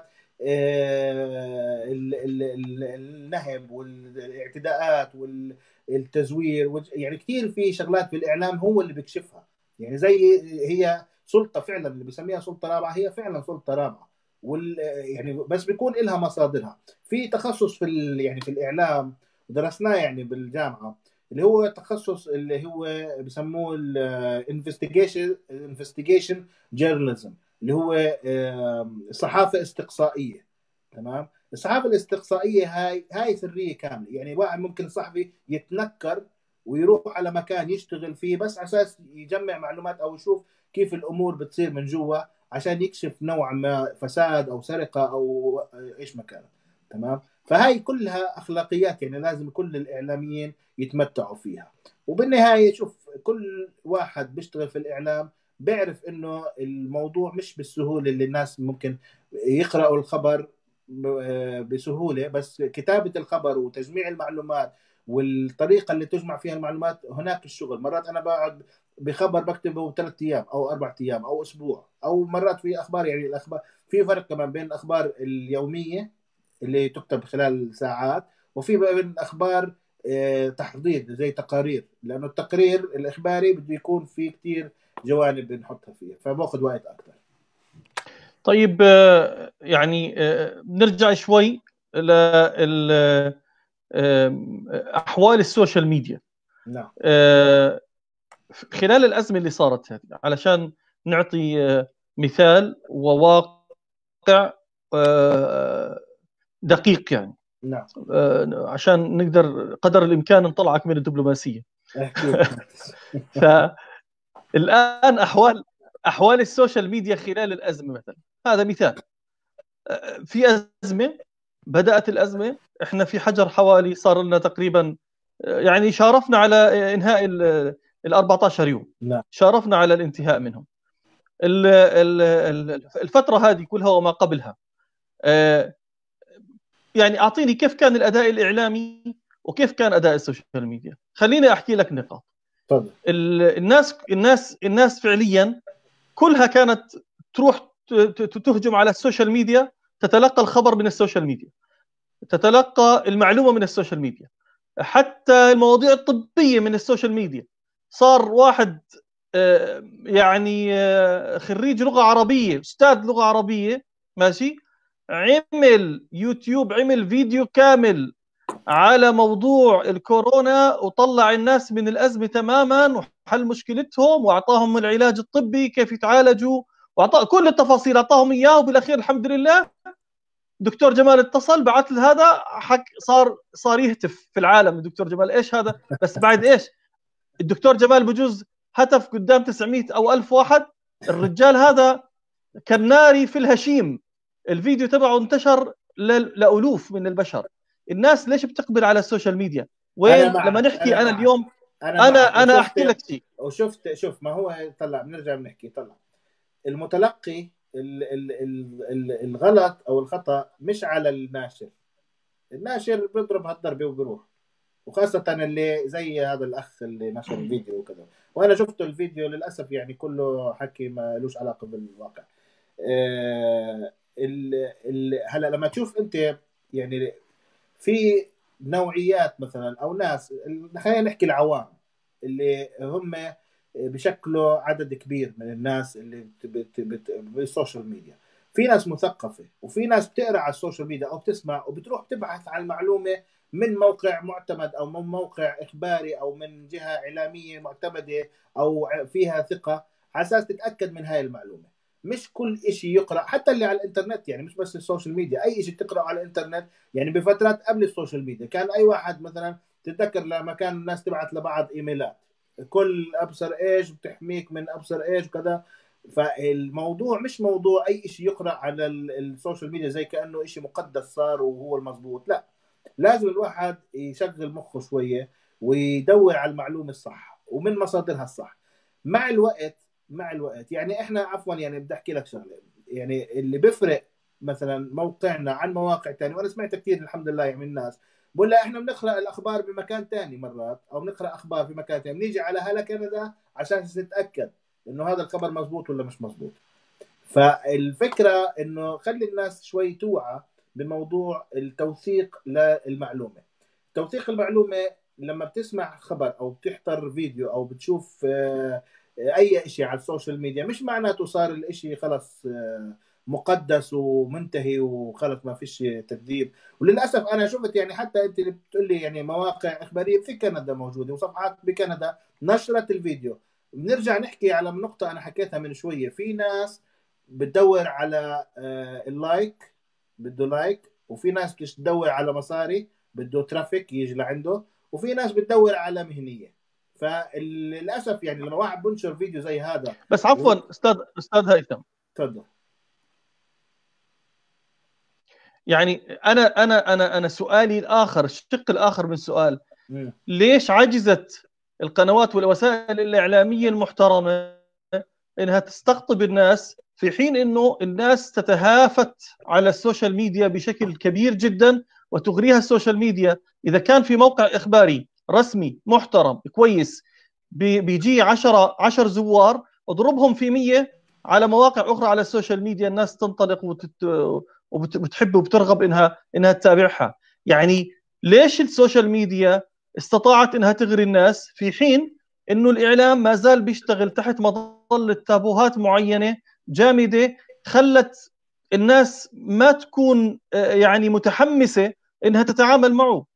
النهب والاعتداءات والتزوير، يعني كثير في شغلات في الاعلام هو اللي بيكشفها. يعني زي هي سلطه فعلا اللي بسميها سلطه رابعه، هي فعلا سلطه رابعه، وال يعني بس بيكون لها مصادرها. في تخصص في ال... يعني في الاعلام درسناه يعني بالجامعه، اللي هو تخصص اللي هو بسموه الانفستيجيشن انفستيجيشن جورناليزم، اللي هو صحافه استقصائيه. تمام. الصحافه الاستقصائيه هاي هاي سريه كامله. يعني واحد ممكن صحفي يتنكر ويروح على مكان يشتغل فيه بس على اساس يجمع معلومات او يشوف كيف الامور بتصير من جوا، عشان يكشف نوع ما فساد او سرقه او ايش مكان. تمام. فهاي كلها اخلاقيات، يعني لازم كل الاعلاميين يتمتعوا فيها. وبالنهايه شوف، كل واحد بيشتغل في الاعلام بيعرف انه الموضوع مش بالسهوله اللي الناس ممكن يقرأوا الخبر بسهوله، بس كتابه الخبر وتجميع المعلومات والطريقه اللي تجمع فيها المعلومات هناك الشغل. مرات انا بقعد بخبر بكتبه ثلاث ايام او اربع ايام او اسبوع، او مرات في اخبار، يعني الاخبار في فرق كمان بين الاخبار اليوميه اللي تكتب خلال ساعات، وفي بين الاخبار تحضير زي تقارير، لانه التقرير الاخباري بده يكون فيه كثير جوانب بنحطها فيه، فباخذ وقت اكثر. طيب يعني نرجع شوي ل احوال السوشيال ميديا. نعم. خلال الازمه اللي صارت هذه، علشان نعطي مثال وواقع دقيق يعني. نعم. عشان نقدر قدر الامكان نطلعك من الدبلوماسيه. اكيد. فالان احوال احوال السوشيال ميديا خلال الازمه مثلا، هذا مثال. في ازمه، بدات الازمه، احنا في حجر حوالي صار لنا تقريبا، يعني شارفنا على انهاء ال أربعة عشر يوم. نعم. شارفنا على الانتهاء منهم. الفتره هذه كلها وما قبلها، يعني اعطيني كيف كان الاداء الاعلامي وكيف كان اداء السوشيال ميديا. خليني احكي لك نقاط. طبعا. الناس الناس الناس فعليا كلها كانت تروح تهجم على السوشيال ميديا، تتلقى الخبر من السوشيال ميديا، تتلقى المعلومه من السوشيال ميديا، حتى المواضيع الطبيه من السوشيال ميديا. صار واحد يعني خريج لغه عربيه، استاذ لغه عربيه، ماشي، عمل يوتيوب، عمل فيديو كامل على موضوع الكورونا، وطلع الناس من الأزمة تماما وحل مشكلتهم وأعطاهم العلاج الطبي كيف يتعالجوا، وأعطاه كل التفاصيل، أعطاهم إياه. وبالأخير الحمد لله دكتور جمال اتصل بعث هذا حق، صار صار يهتف في العالم الدكتور جمال. إيش هذا؟ بس بعد إيش؟ الدكتور جمال بجوز هتف قدام تسعمية أو ألف واحد. الرجال هذا كالناري في الهشيم. الفيديو تبعه انتشر لألوف من البشر. الناس ليش بتقبل على السوشيال ميديا؟ وين لما نحكي أنا, أنا اليوم أنا أنا, أنا أحكي لك شيء. وشفت شوف ما هو طلع، بنرجع بنحكي طلع المتلقي ال ال ال الغلط أو الخطأ مش على الناشر. الناشر بيضرب هالضربة وبيروح، وخاصة اللي زي هذا الأخ اللي نشر الفيديو وكذا، وأنا شفت الفيديو للأسف يعني كله حكي ما لوش علاقة بالواقع. آه ال ال هلا لما تشوف أنت يعني في نوعيات مثلا أو ناس، خلينا نحكي العوام اللي هم بشكله عدد كبير من الناس اللي بالسوشيال ميديا. في ناس مثقفة وفي ناس بتقرأ على السوشيال ميديا أو بتسمع وبتروح تبحث عن المعلومة من موقع معتمد أو من موقع إخباري أو من جهة إعلامية معتمدة أو فيها ثقة، على أساس تتأكد من هاي المعلومة. مش كل إشي يقرأ، حتى اللي على الإنترنت، يعني مش بس السوشيال ميديا، أي إشي تقرأ على الإنترنت. يعني بفترات قبل السوشيال ميديا كان أي واحد مثلا تتذكر لما كان الناس تبعت لبعض إيميلات، كل أبصر إيش بتحميك من أبصر إيش وكذا، فالموضوع مش موضوع اي شيء يقرا على السوشيال ميديا زي كانه شيء مقدس صار وهو المضبوط، لا، لازم الواحد يشغل مخه شويه ويدور على المعلومه الصح ومن مصادرها الصح. مع الوقت مع الوقت يعني احنا عفوا يعني بدي احكي لك شغله، يعني اللي بيفرق مثلا موقعنا عن مواقع ثانيه، وانا سمعت كثير الحمد لله يعني من الناس بقول لا احنا بنقرا الاخبار بمكان ثاني مرات، او بنقرا اخبار في مكان ثاني بنيجي على هلا كندا عشان نتاكد انه هذا الخبر مزبوط ولا مش مزبوط. فالفكره انه خلي الناس شوي توعى بموضوع التوثيق للمعلومه. توثيق المعلومه لما بتسمع خبر او بتحضر فيديو او بتشوف اي شيء على السوشيال ميديا مش معناته صار الاشي خلص مقدس ومنتهي وخلص ما فيش تكذيب. وللاسف انا شفت يعني حتى انت اللي بتقول لي يعني مواقع اخباريه في كندا موجوده وصفحات بكندا نشرت الفيديو. بنرجع نحكي على نقطه انا حكيتها من شويه، في ناس بتدور على اللايك، بده لايك، وفي ناس بتدور على مصاري بده ترافيك يجي لعنده، وفي ناس بتدور على مهنيه. فللاسف يعني لما واحد بنشر فيديو زي هذا. بس عفوا و... استاذ استاذ هيثم، تفضل. يعني انا انا انا انا سؤالي الاخر، الشق الاخر من السؤال، م. ليش عجزت القنوات والوسائل الاعلاميه المحترمه انها تستقطب الناس في حين انه الناس تتهافت على السوشيال ميديا بشكل كبير جدا وتغريها السوشيال ميديا؟ اذا كان في موقع اخباري رسمي محترم كويس بيجي عشرة عشر زوار، اضربهم في مية على مواقع اخرى على السوشيال ميديا، الناس تنطلق وتت... وبتحب وبترغب انها انها تتابعها. يعني ليش السوشيال ميديا استطاعت انها تغري الناس في حين انه الاعلام ما زال بيشتغل تحت مظله تابوهات معينه جامده خلت الناس ما تكون يعني متحمسه انها تتعامل معه؟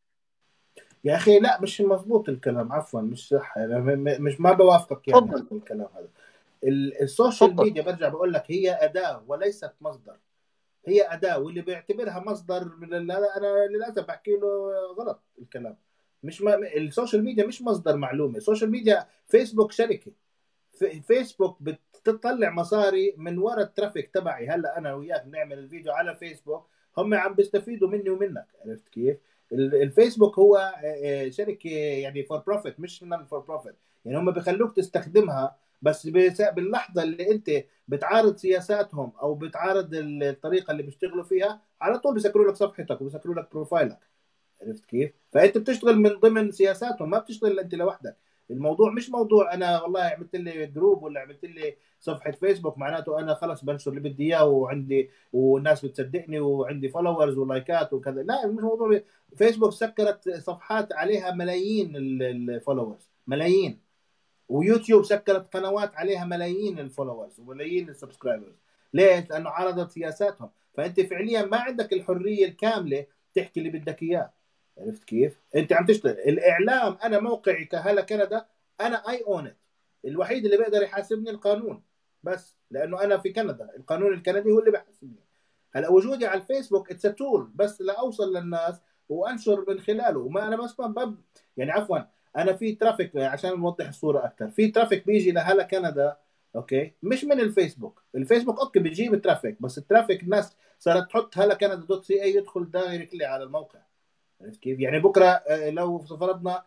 يا اخي لا مش مضبوط الكلام، عفوا مش صح، مش ما بوافقك يعني على الكلام هذا. السوشيال فضل. ميديا برجع بقول لك هي اداه وليست مصدر، هي اداه، واللي بيعتبرها مصدر من انا للاسف بحكي له غلط الكلام. مش ما... السوشيال ميديا مش مصدر معلومه. السوشيال ميديا فيسبوك شركه، فيسبوك بتطلع مصاري من وراء الترافيك تبعي. هلا انا وياك بنعمل الفيديو على فيسبوك، هم عم بيستفيدوا مني ومنك، عرفت كيف؟ الفيسبوك هو شركه يعني فور بروفيت مش نون فور بروفيت، يعني هم بيخلوك تستخدمها بس باللحظه اللي انت بتعارض سياساتهم او بتعارض الطريقه اللي بيشتغلوا فيها على طول بيسكروا لك صفحتك وبيسكروا لك بروفايلك، عرفت كيف؟ فانت بتشتغل من ضمن سياساتهم، ما بتشتغل انت لوحدك. الموضوع مش موضوع انا والله عملت لي جروب ولا عملت لي صفحه فيسبوك معناته انا خلص بنشر اللي بدي اياه وعندي والناس بتصدقني وعندي فولورز ولايكات وكذا. لا مش موضوع. فيسبوك سكرت صفحات عليها ملايين الفولورز، ملايين، ويوتيوب سكرت قنوات عليها ملايين الفولورز وملايين السبسكرايبرز. ليش؟ لانه عرضت سياساتهم. فانت فعليا ما عندك الحريه الكامله تحكي اللي بدك اياه، عرفت كيف؟ انت عم تشتغل الاعلام. انا موقعي كهلا كندا انا اي اون ات، الوحيد اللي بيقدر يحاسبني القانون، بس لانه انا في كندا القانون الكندي هو اللي بيحاسبني. هلا وجودي على الفيسبوك اتس تول بس لاوصل للناس وانشر من خلاله. وما انا بس بب يعني عفوا انا في ترافيك عشان نوضح الصوره اكثر، في ترافيك بيجي لهلا كندا اوكي مش من الفيسبوك. الفيسبوك اوكي بيجيب ترافيك، بس الترافيك الناس صارت تحط هلا كندا دوت سي اي يدخل دايركتلي على الموقع، عرفت كيف؟ يعني بكره لو فرضنا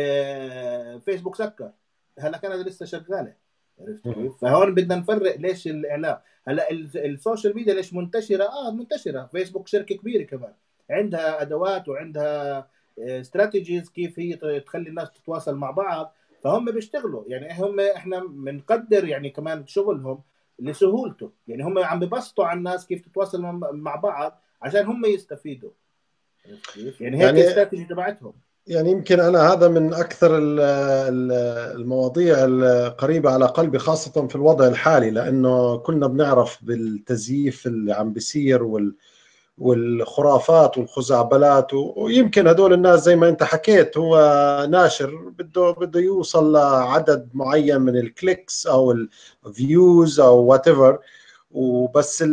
فيسبوك سكر هلا كندا لسه شغاله، عرفت كيف؟ فهون بدنا نفرق ليش الاعلام. هلا السوشيال ميديا ليش منتشره؟ اه منتشره، فيسبوك شركه كبيره كمان عندها ادوات وعندها استراتيجيز كيف هي تخلي الناس تتواصل مع بعض، فهم بيشتغلوا. يعني هم احنا بنقدر يعني كمان شغلهم لسهولته، يعني هم عم ببسطوا على الناس كيف تتواصل مع بعض عشان هم يستفيدوا، يعني هيك الاستراتيجي تبعتهم. يعني يمكن أنا هذا من أكثر المواضيع القريبة على قلبي خاصة في الوضع الحالي، لأنه كنا بنعرف بالتزييف اللي عم بيصير وال والخرافات والخزعبلات، ويمكن هدول الناس زي ما انت حكيت هو ناشر بده بده يوصل لعدد معين من الكليكس او الفيوز او وات ايفر. وبس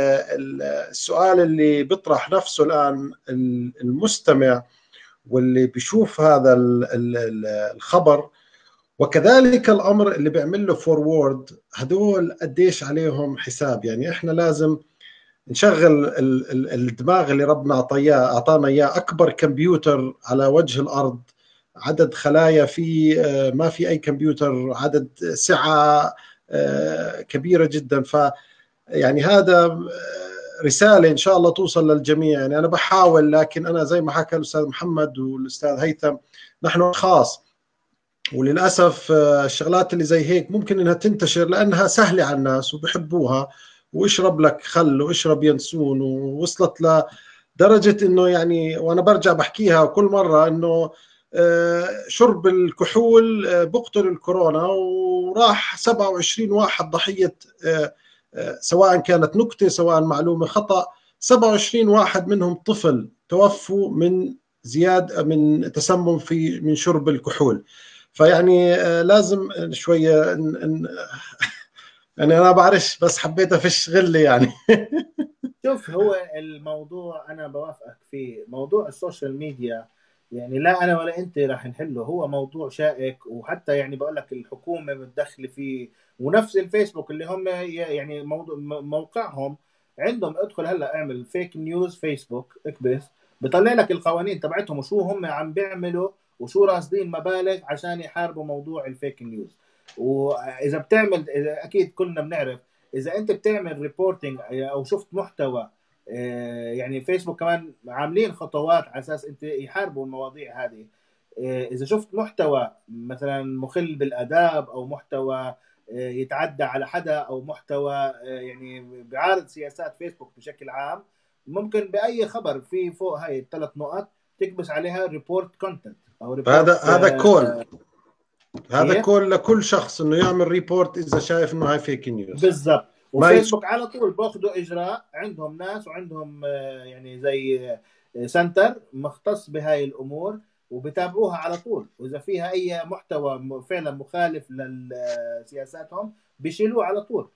السؤال اللي بيطرح نفسه الان المستمع واللي بيشوف هذا الخبر وكذلك الامر اللي بيعمل له فورورد، هدول قديش عليهم حساب. يعني احنا لازم نشغل الدماغ اللي ربنا اعطاه اعطانا اياه، اكبر كمبيوتر على وجه الارض، عدد خلايا فيه ما في اي كمبيوتر، عدد سعة كبيرة جدا. ف يعني هذا رسالة إن شاء الله توصل للجميع. يعني أنا بحاول، لكن أنا زي ما حكى الأستاذ محمد والأستاذ هيثم، نحن خاص، وللأسف الشغلات اللي زي هيك ممكن إنها تنتشر لأنها سهلة على الناس وبحبوها، واشرب لك خل واشرب ينسون، ووصلت لدرجة إنه يعني، وأنا برجع بحكيها كل مرة، إنه شرب الكحول بقتل الكورونا، وراح سبعة وعشرين واحد ضحية، سواء كانت نكتة سواء معلومة خطأ، سبعة وعشرين واحد منهم طفل توفوا من زيادة من تسمم في من شرب الكحول. فيعني لازم شوية يعني أنا بعرفش، بس حبيت أفش غلي يعني. شوف، هو الموضوع أنا بوافقك فيه، موضوع السوشيال ميديا يعني لا أنا ولا أنت راح نحله، هو موضوع شائك، وحتى يعني بقول لك الحكومة متدخلة فيه، ونفس الفيسبوك اللي هم يعني موضوع موقعهم عندهم، ادخل هلا اعمل فيك نيوز فيسبوك اكبس، بيطلع لك القوانين تبعتهم وشو هم عم بيعملوا وشو راصدين مبالغ عشان يحاربوا موضوع الفيك نيوز. واذا بتعمل، إذا اكيد كلنا بنعرف، اذا انت بتعمل ريبورتنج او شفت محتوى، يعني فيسبوك كمان عاملين خطوات على اساس انت يحاربوا المواضيع هذه. اذا شفت محتوى مثلا مخل بالاداب، او محتوى يتعدى على حدا، او محتوى يعني بيعارض سياسات فيسبوك بشكل عام، ممكن باي خبر في فوق هاي الثلاث نقط تكبس عليها ريبورت كونتنت او ريبورت. هذا هذا كول هذا كيف؟ كول لكل شخص انه يعمل ريبورت اذا شايف انه هاي فيك نيوز بالضبط. ما يس... وفيسبوك على طول باخذوا اجراء، عندهم ناس وعندهم يعني زي سنتر مختص بهاي الامور، وبتابعوها على طول، واذا فيها اي محتوى فعلا مخالف لسياساتهم بيشيلوه على طول.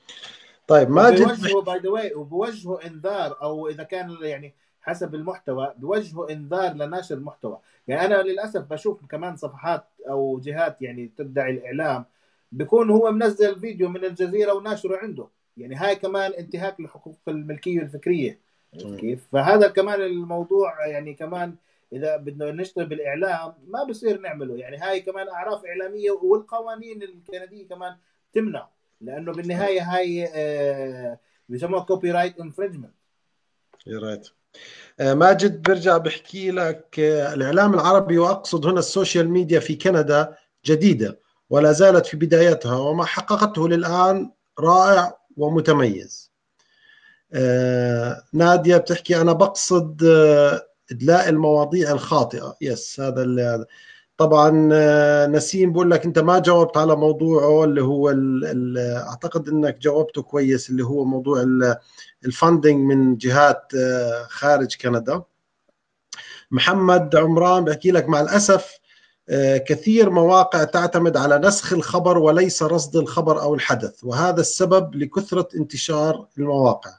طيب ماجد، وبيوجهوا باي ذا واي، وبيوجهوا انذار، او اذا كان يعني حسب المحتوى بيوجهوا انذار لناشر المحتوى. يعني انا للاسف بشوف كمان صفحات او جهات يعني تدعي الاعلام بيكون هو منزل فيديو من الجزيره وناشره عنده، يعني هاي كمان انتهاك لحقوق الملكيه الفكريه. كيف؟ فهذا كمان الموضوع يعني كمان اذا بدنا نشتغل بالاعلام ما بصير نعمله، يعني هاي كمان اعراف اعلاميه، والقوانين الكنديه كمان تمنع، لانه بالنهايه هاي آه بيسموها كوبي رايت انفريجمنت. يا رايت. ماجد برجع بحكي لك، الاعلام العربي، واقصد هنا السوشيال ميديا في كندا، جديده ولا زالت في بدايتها، وما حققته للان رائع ومتميز. آه نادية بتحكي أنا بقصد آه إدلاء المواضيع الخاطئة. يس، هذا اللي طبعا. آه نسيم بقول لك أنت ما جاوبت على موضوعه اللي هو ال ال أعتقد أنك جاوبته كويس، اللي هو موضوع الفاندنج من جهات آه خارج كندا. محمد عمران بحكي لك مع الأسف آه كثير مواقع تعتمد على نسخ الخبر وليس رصد الخبر أو الحدث، وهذا السبب لكثرة انتشار المواقع.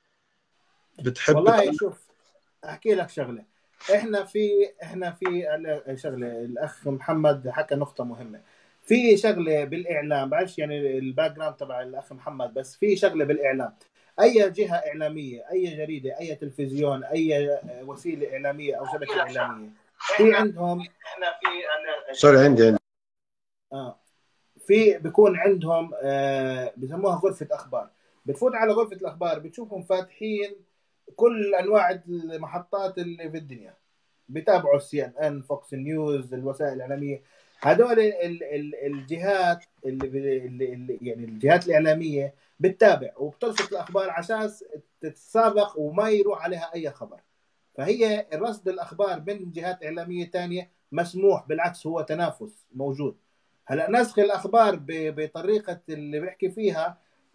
بتحب والله شوف احكي لك شغله، احنا في احنا في شغله، الاخ محمد حكى نقطه مهمه، في شغله بالاعلام، بعرفش يعني الباك جراوند تبع الاخ محمد، بس في شغله بالاعلام، اي جهه اعلاميه، اي جريده، اي تلفزيون، اي وسيله اعلاميه او شبكه اعلاميه، في عندهم احنا في سوري عندي عندي اه في بيكون عندهم آه بسموها غرفه اخبار. بتفوت على غرفه الاخبار بتشوفهم فاتحين كل انواع المحطات اللي في الدنيا، بتابعوا السي ان ان، فوكس نيوز، الوسائل الاعلاميه. هدول ال ال الجهات اللي, اللي, اللي يعني الجهات الاعلاميه بتتابع وبترصد الاخبار على اساس تتسابق وما يروح عليها اي خبر. فهي رصد الاخبار من جهات اعلاميه ثانيه مسموح، بالعكس هو تنافس موجود. هلا نسخ الاخبار بطريقه اللي بيحكي فيها،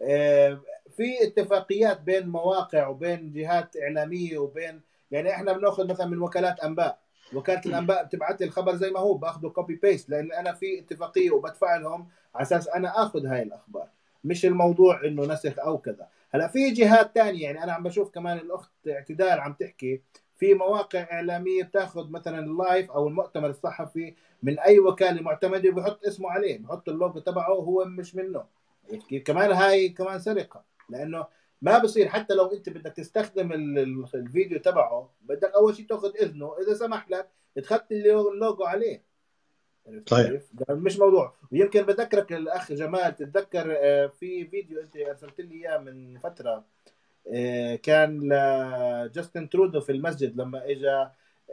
في اتفاقيات بين مواقع وبين جهات اعلاميه وبين، يعني احنا بناخذ مثلا من وكالات انباء، وكاله الانباء بتبعث لي الخبر زي ما هو، باخذه كوبي بيست، لان انا في اتفاقيه وبدفع لهم على اساس انا اخذ هاي الاخبار، مش الموضوع انه نسخ او كذا. هلا في جهات ثانيه، يعني انا عم بشوف كمان الاخت اعتدال عم تحكي في مواقع اعلاميه بتاخذ مثلا اللايف او المؤتمر الصحفي من اي وكاله معتمده وبحط اسمه عليه، بحط اللوجو تبعه وهو مش منه. كمان هاي كمان سرقه، لانه ما بصير حتى لو انت بدك تستخدم الفيديو تبعه بدك اول شيء تاخذ اذنه، اذا سمح لك تخطي اللوجو عليه. طيب مش موضوع. ويمكن بذكرك الاخ جمال، تتذكر في فيديو انت ارسلت لي اياه من فتره، كان لجاستن ترودو في المسجد لما اجى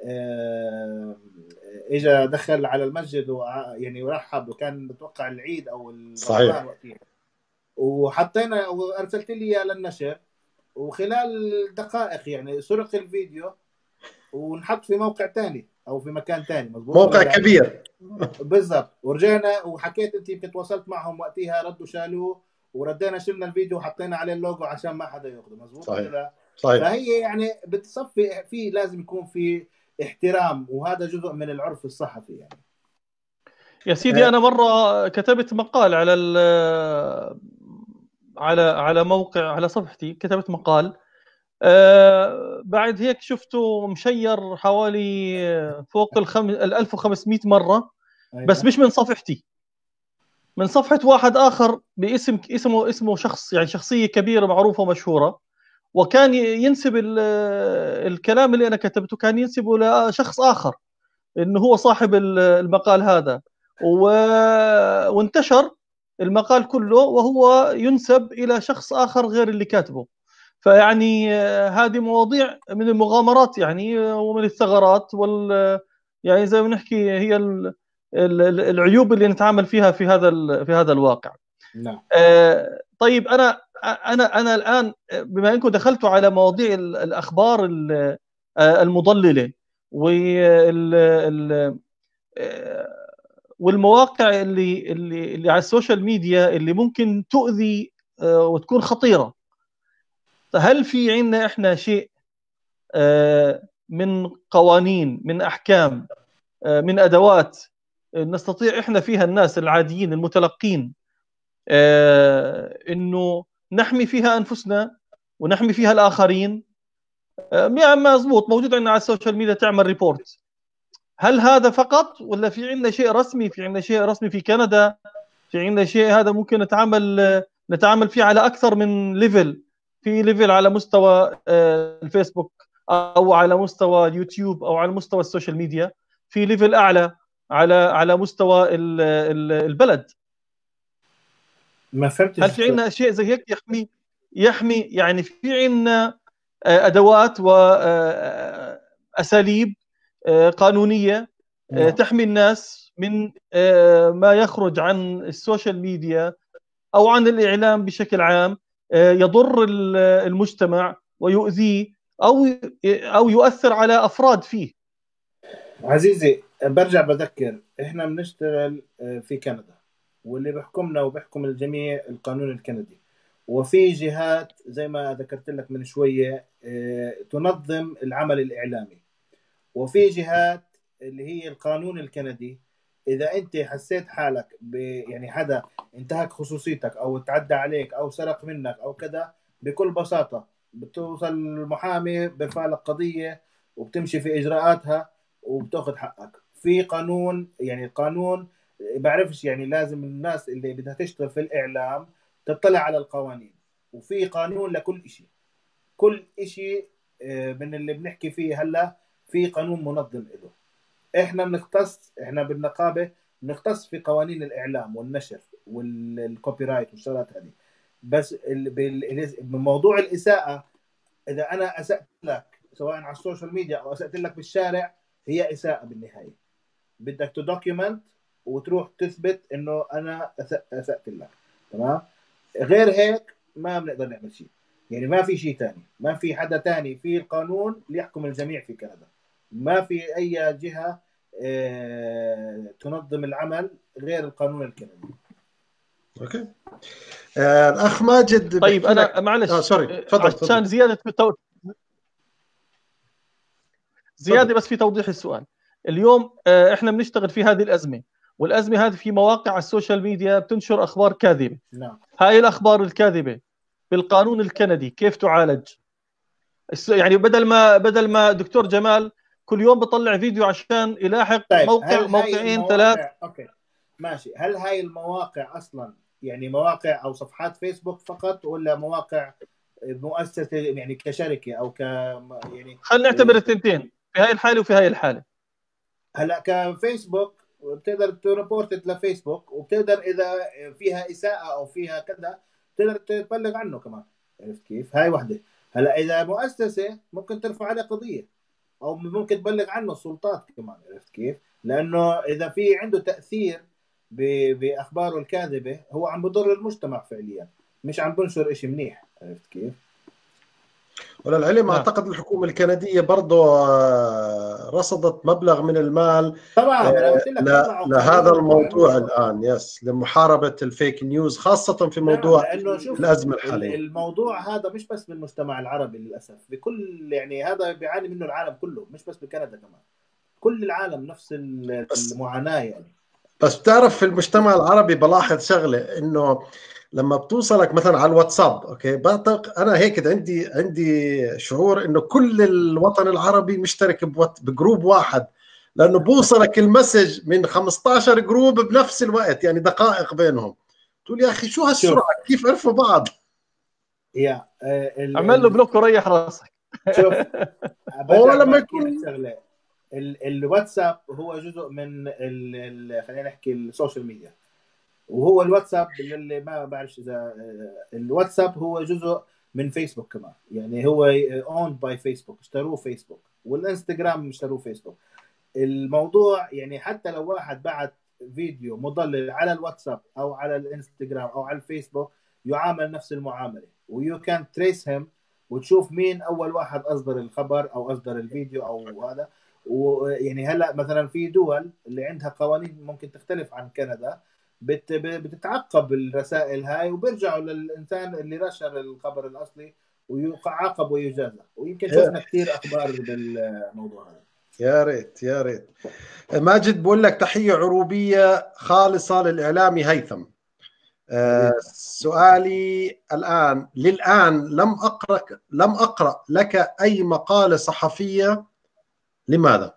اجى دخل على المسجد ويعني ورحب، وكان بتوقع العيد او رمضان وقتها، وحطينا وارسلت لي اياه للنشر، وخلال دقائق يعني سرق الفيديو ونحط في موقع ثاني او في مكان ثاني. مظبوط، موقع كبير بالضبط. ورجعنا وحكيت انت يمكن تواصلت معهم وقتها، ردوا شالوه، وردينا شلنا الفيديو وحطينا عليه اللوجو عشان ما حدا ياخذه. مظبوط صحيح. لا؟ صحيح. فهي يعني بتصفي في لازم يكون في احترام، وهذا جزء من العرف الصحفي يعني. يا سيدي انا مره كتبت مقال على على على موقع على صفحتي، كتبت مقال أه بعد هيك شفته مشير حوالي فوق الخم... ال ألف وخمسمائة مرة. أيوة. بس مش من صفحتي، من صفحة واحد آخر باسم اسمه اسمه شخص يعني شخصية كبيرة معروفة ومشهورة، وكان ينسب الكلام اللي أنا كتبته كان ينسبه لشخص آخر إنه هو صاحب المقال هذا، و... وانتشر المقال كله وهو ينسب إلى شخص آخر غير اللي كاتبه. فيعني هذه مواضيع من المغامرات يعني ومن الثغرات وال يعني زي ما نحكي هي العيوب اللي نتعامل فيها في هذا في هذا الواقع. نعم. آه طيب انا انا انا الان بما انكم دخلتوا على مواضيع الاخبار المضلله وال والمواقع اللي اللي اللي على السوشيال ميديا اللي ممكن تؤذي وتكون خطيره، هل في عندنا احنا شيء من قوانين، من احكام، من ادوات نستطيع احنا فيها الناس العاديين المتلقين انه نحمي فيها انفسنا ونحمي فيها الاخرين؟ يعني مزبوط موجود عندنا على السوشيال ميديا تعمل ريبورت، هل هذا فقط ولا في عندنا شيء رسمي؟ في عندنا شيء رسمي في كندا، في عندنا شيء هذا ممكن نتعامل نتعامل فيه على اكثر من ليفل، في ليفل على مستوى الفيسبوك او على مستوى اليوتيوب او على مستوى السوشيال ميديا، في ليفل اعلى على على مستوى البلد. ما فهمتش. هل في عندنا شيء زي هيك يحمي يحمي يعني في عندنا ادوات واساليب قانونيه تحمي الناس من ما يخرج عن السوشيال ميديا او عن الاعلام بشكل عام يضر المجتمع ويؤذيه او او يؤثر على افراد فيه؟ عزيزي برجع بذكر، احنا بنشتغل في كندا واللي بيحكمنا وبيحكم الجميع القانون الكندي، وفي جهات زي ما ذكرت لك من شويه تنظم العمل الاعلامي، وفي جهات اللي هي القانون الكندي. اذا انت حسيت حالك يعني حدا انتهك خصوصيتك او تعدى عليك او سرق منك او كذا، بكل بساطه بتوصل المحامي بيرفع لك قضيه وبتمشي في اجراءاتها وبتاخذ حقك. في قانون، يعني القانون بعرفش، يعني لازم الناس اللي بدها تشتغل في الاعلام تطلع على القوانين، وفي قانون لكل شيء. كل شيء من اللي بنحكي فيه هلا في قانون منظم له. احنا بنختص، احنا بالنقابه بنختص في قوانين الاعلام والنشر والكوبي رايت والشغلات هذه. بس بموضوع الاساءه، اذا انا اسات لك سواء على السوشيال ميديا او اسات لك بالشارع، هي اساءه بالنهايه. بدك تدوكيومنت وتروح تثبت انه انا اسات لك، تمام؟ غير هيك ما بنقدر نعمل شيء. يعني ما في شيء ثاني، ما في حدا ثاني في القانون ليحكم الجميع في كندا. ما في اي جهه اه تنظم العمل غير القانون الكندي. اوكي. آه، الاخ ماجد. طيب انا معلش اه سوري، تفضل. عشان زياده بالتو... زياده فضل. بس في توضيح السؤال. اليوم آه احنا بنشتغل في هذه الازمه، والازمه هذه في مواقع على السوشيال ميديا بتنشر اخبار كاذبه. نعم. هاي الاخبار الكاذبه بالقانون الكندي كيف تعالج؟ يعني بدل ما بدل ما دكتور جمال كل يوم بطلع فيديو عشان يلاحق طيب موقع هل هاي موقعين ثلاث. المواقع اوكي ماشي، هل هاي المواقع اصلا يعني مواقع او صفحات فيسبوك فقط، ولا مواقع مؤسسه يعني كشركه او ك يعني خلينا نعتبر الثنتين في هاي الحاله وفي هاي الحاله. هلا كفيسبوك بتقدر تريبورت لفيسبوك، وبتقدر اذا فيها اساءه او فيها كذا تقدر تبلغ عنه كمان. عرفت كيف؟ هاي وحده. هلا اذا مؤسسه ممكن ترفع عليه قضيه، او ممكن تبلغ عنه السلطات كمان. عرفت كيف؟ لانه اذا في عنده تاثير باخباره الكاذبه هو عم بضر المجتمع فعليا، مش عم بنشر إشي منيح. عرفت كيف؟ وللعلم نعم. أعتقد الحكومة الكندية برضو آه، رصدت مبلغ من المال طبعا ما انا آه، قلت لك ل- طلعوا لهذا قانون الموضوع وعملوا. الآن، يس، لمحاربة الفيك نيوز، خاصة في نعم، موضوع لانه شوف الأزمة ال- الحالية. الموضوع هذا مش بس بالمجتمع العربي للاسف، بكل يعني هذا بيعاني منه العالم كله، مش بس بكندا كمان، كل العالم نفس ال- بس المعاناه يعني. بس بتعرف في المجتمع العربي بلاحظ شغلة، إنه لما بتوصلك مثلا على الواتساب، اوكي، بعتقد انا هيك كده عندي عندي شعور انه كل الوطن العربي مشترك بوات- بجروب واحد، لانه بوصلك المسج من خمستاشر جروب بنفس الوقت، يعني دقائق بينهم. تقول يا اخي شو هالسرعه، شوف كيف عرفوا بعض؟ يا آه، ال عمل له ال بلوك وريح راسك. شوف هو برجع لما بحكي لك يكون شغله. ال الواتساب هو جزء من ال ال خلينا نحكي السوشيال ميديا، وهو الواتساب اللي ما بعرفش اذا آه، الواتساب هو جزء من فيسبوك كمان، يعني هو اون باي فيسبوك، اشتروه فيسبوك، والانستغرام اشتروه فيسبوك. الموضوع يعني حتى لو واحد بعت فيديو مضلل على الواتساب او على الانستغرام او على الفيسبوك يعامل نفس المعامله، ويو كان تريس هيم، وتشوف مين اول واحد اصدر الخبر او اصدر الفيديو او هذا. ويعني هلا مثلا في دول اللي عندها قوانين ممكن تختلف عن كندا، بت بتتعقب الرسائل هاي وبيرجعوا للانسان اللي نشر الخبر الاصلي ويعاقب ويجازى. ويمكن شفنا كثير اخبار بالموضوع هذا. يا ريت يا ريت. ماجد بقول لك تحيه عروبيه خالصه للاعلامي هيثم. آه، حبيبنا. سؤالي الآن، للآن لم أقرأ لم أقرأ لك أي مقالة صحفية، لماذا؟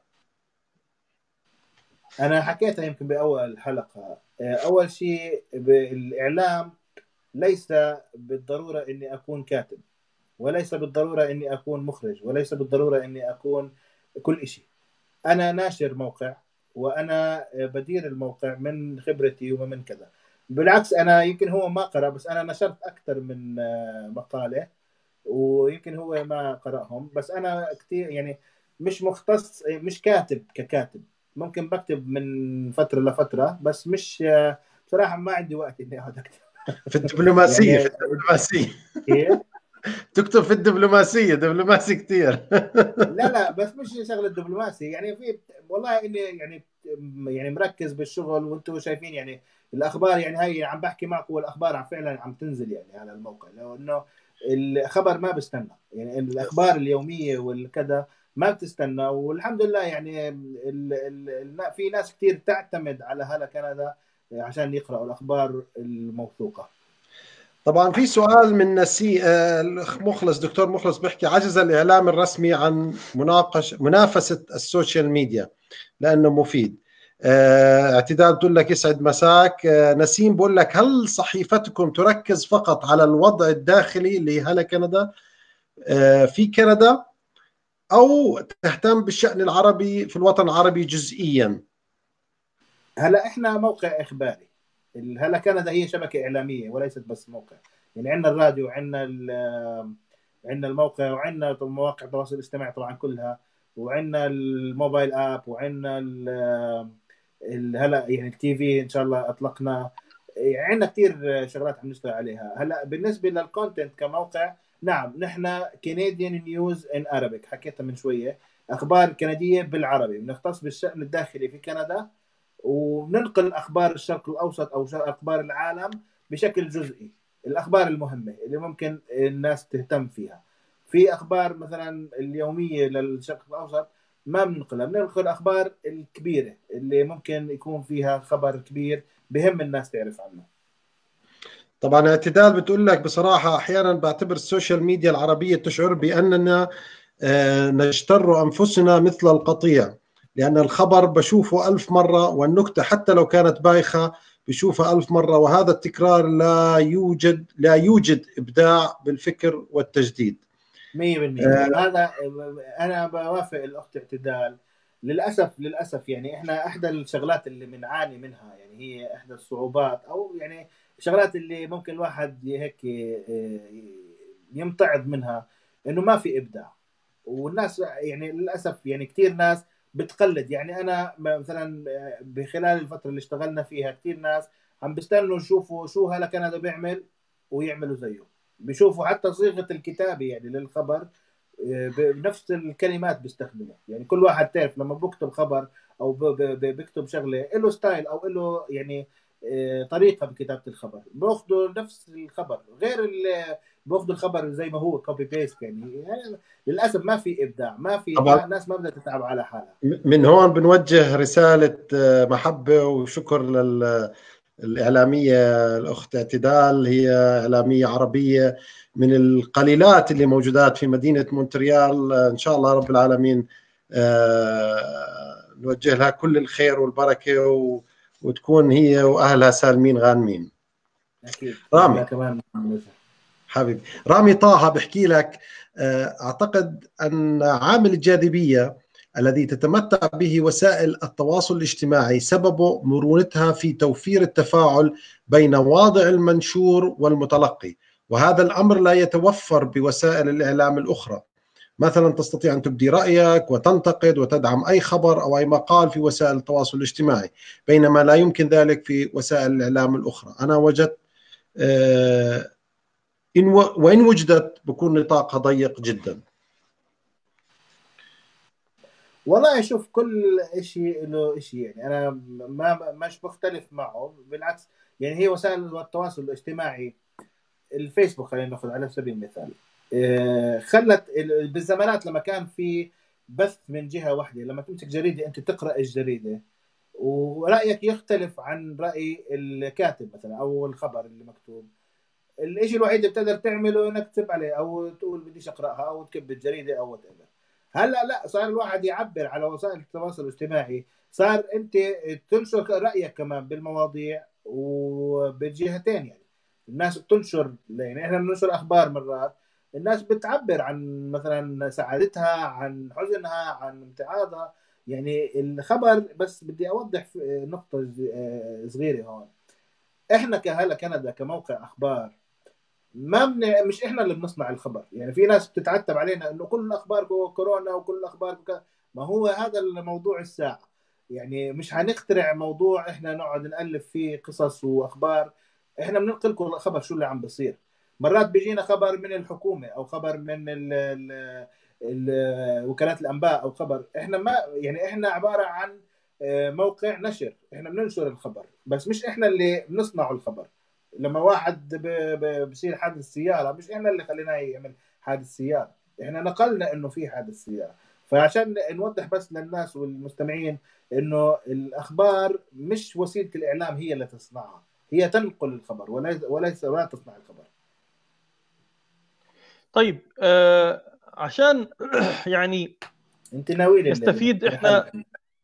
انا حكيتها يمكن باول حلقه. اول شيء بالاعلام ليس بالضروره اني اكون كاتب، وليس بالضروره اني اكون مخرج، وليس بالضروره اني اكون كل شيء. انا ناشر موقع، وانا بدير الموقع من خبرتي ومن كذا. بالعكس انا يمكن هو ما قرأ، بس انا نشرت اكثر من مقاله، ويمكن هو ما قرأهم. بس أنا كثير يعني مش مختص، مش كاتب ككاتب. ممكن بكتب من فترة لفترة، بس مش بصراحة ما عندي وقت إني أقعد أكتب. في الدبلوماسية في يعني الدبلوماسية كيف؟ تكتب في الدبلوماسية، دبلوماسي كتير. لا لا، بس مش شغله دبلوماسي يعني. في والله اني يعني يعني مركز بالشغل، وانتم شايفين يعني الاخبار، يعني هاي عم بحكي معكم والاخبار عم فعلا عم تنزل يعني على الموقع، لو انه الخبر ما بستنى، يعني الاخبار اليوميه والكذا ما بتستنى. والحمد لله يعني ال ال ال في ناس كثير تعتمد على هلا كندا عشان يقرأوا الاخبار الموثوقه. طبعا في سؤال من نسي آه، مخلص، دكتور مخلص بيحكي: عجز الإعلام الرسمي عن مناقش منافسة السوشيال ميديا لأنه مفيد. آه، اعتدال بتقول لك يسعد مساك. آه، نسيم بقول لك: هل صحيفتكم تركز فقط على الوضع الداخلي اللي هلا كندا آه، في كندا، أو تهتم بالشأن العربي في الوطن العربي جزئيا؟ هلا احنا موقع اخباري. هلا كندا هي شبكه اعلاميه وليست بس موقع. يعني عندنا الراديو، عندنا عندنا الموقع، وعندنا مواقع التواصل الاجتماعي طبعا كلها، وعندنا الموبايل اب، وعندنا هلا يعني التي في ان شاء الله اطلقنا. عندنا كثير شغلات عم نشتغل عليها. هلا بالنسبه للكونتنت كموقع، نعم نحن كنديان نيوز ان Arabic، حكيتها من شويه، اخبار كنديه بالعربي، بنختص بالشأن الداخلي في كندا، وبننقل اخبار الشرق الاوسط او اخبار العالم بشكل جزئي. الاخبار المهمه اللي ممكن الناس تهتم فيها. في اخبار مثلا اليوميه للشرق الاوسط ما بننقلها، بننقل الاخبار الكبيره اللي ممكن يكون فيها خبر كبير بهم الناس تعرف عنه. طبعا اعتدال بتقول لك بصراحة أحيانا بعتبر السوشيال ميديا العربية تشعر بأننا آه، نجتر أنفسنا مثل القطيع، لأن الخبر بشوفه ألف مرة، والنكتة حتى لو كانت بايخة بشوفها ألف مرة، وهذا التكرار لا يوجد لا يوجد إبداع بالفكر والتجديد. مية بالمية آه، هذا. أنا بوافق الأخت اعتدال. للأسف للأسف يعني إحنا إحدى الشغلات اللي بنعاني منها، يعني هي إحدى الصعوبات، أو يعني الشغلات اللي ممكن الواحد هيك آه، يمتعض منها، إنه ما في إبداع. والناس يعني للأسف يعني كثير ناس بتقلد. يعني أنا مثلا بخلال الفترة اللي اشتغلنا فيها كثير ناس عم بيستنوا يشوفوا شو هلا كندا بيعمل ويعملوا زيه. بيشوفوا حتى صيغة الكتابة يعني للخبر آه، بنفس الكلمات بيستخدموا. يعني كل واحد تعرف لما بكتب خبر او ب- ب- ب- بكتب شغله له ستايل او له يعني آه، طريقه بكتابه الخبر، باخذوا نفس الخبر غير اللي باخذوا الخبر زي ما هو كوبي بيست. يعني, يعني للاسف ما في ابداع، ما في، طبعا ما الناس ما بدها تتعب على حالها. من هون بنوجه رسالة آه، محبة وشكر للإعلامية الأخت اعتدال. هي إعلامية عربية من القليلات اللي موجودات في مدينة مونتريال. آه، إن شاء الله رب العالمين آه، نوجه لها كل الخير والبركة، و... وتكون هي وأهلها سالمين غانمين. اكيد رامي واهلا كمان. حبيبي، رامي طه بحكي لك آه، أعتقد أن عامل الجاذبية الذي تتمتع به وسائل التواصل الاجتماعي سببه مرونتها في توفير التفاعل بين واضع المنشور والمتلقي، وهذا الأمر لا يتوفر بوسائل الإعلام الأخرى. مثلا تستطيع أن تبدي رأيك وتنتقد وتدعم أي خبر أو أي مقال في وسائل التواصل الاجتماعي، بينما لا يمكن ذلك في وسائل الإعلام الأخرى. أنا وجدت آه، إن و... وإن وجدت بكون نطاقها ضيق جدا. والله شوف، كل شيء له شيء. يعني انا ما مش بختلف معه، بالعكس. يعني هي وسائل التواصل الاجتماعي، الفيسبوك خلينا ناخذ على سبيل المثال، آه، خلت ال- بالزمانات لما كان في بث من جهة واحدة، لما تمسك جريدة أنت تقرأ الجريدة ورأيك يختلف عن رأي الكاتب مثلا أو الخبر اللي مكتوب، الشيء الوحيد اللي بتقدر تعمله انك تكتب عليه او تقول بديش اقراها او تكب الجريده او وات ايفر. هلا لا، صار الواحد يعبر على وسائل التواصل الاجتماعي، صار انت تنشر رايك كمان بالمواضيع وبالجهتين. يعني الناس بتنشر، يعني احنا بننشر اخبار مرات، الناس بتعبر عن مثلا سعادتها، عن حزنها، عن امتعاضها. يعني الخبر، بس بدي اوضح نقطه صغيره هون. احنا كهلا كندا كموقع اخبار، ما من مش احنا اللي بنصنع الخبر. يعني في ناس بتتعتب علينا انه كل الاخبار كورونا وكل الاخبار كذا. ما هو هذا الموضوع الساعه. يعني مش هنخترع موضوع احنا نقعد نالف فيه قصص واخبار. احنا بننقل لكم الخبر شو اللي عم بيصير. مرات بيجينا خبر من الحكومه او خبر من ال ال ال وكالات الانباء او خبر. احنا ما يعني احنا عباره عن آه، موقع نشر، احنا بننشر الخبر بس مش احنا اللي بنصنع الخبر. لما واحد ب- ب- بصير حادث سيارة، مش احنا اللي خليناه يعمل حادث سيارة، احنا نقلنا انه في حادث سيارة. فعشان نوضح بس للناس والمستمعين انه الاخبار مش وسيلة الاعلام هي اللي تصنعها، هي تنقل الخبر وليس وليس ولا تصنع الخبر. طيب آه عشان يعني انت ناوي لي نستفيد المحل. احنا.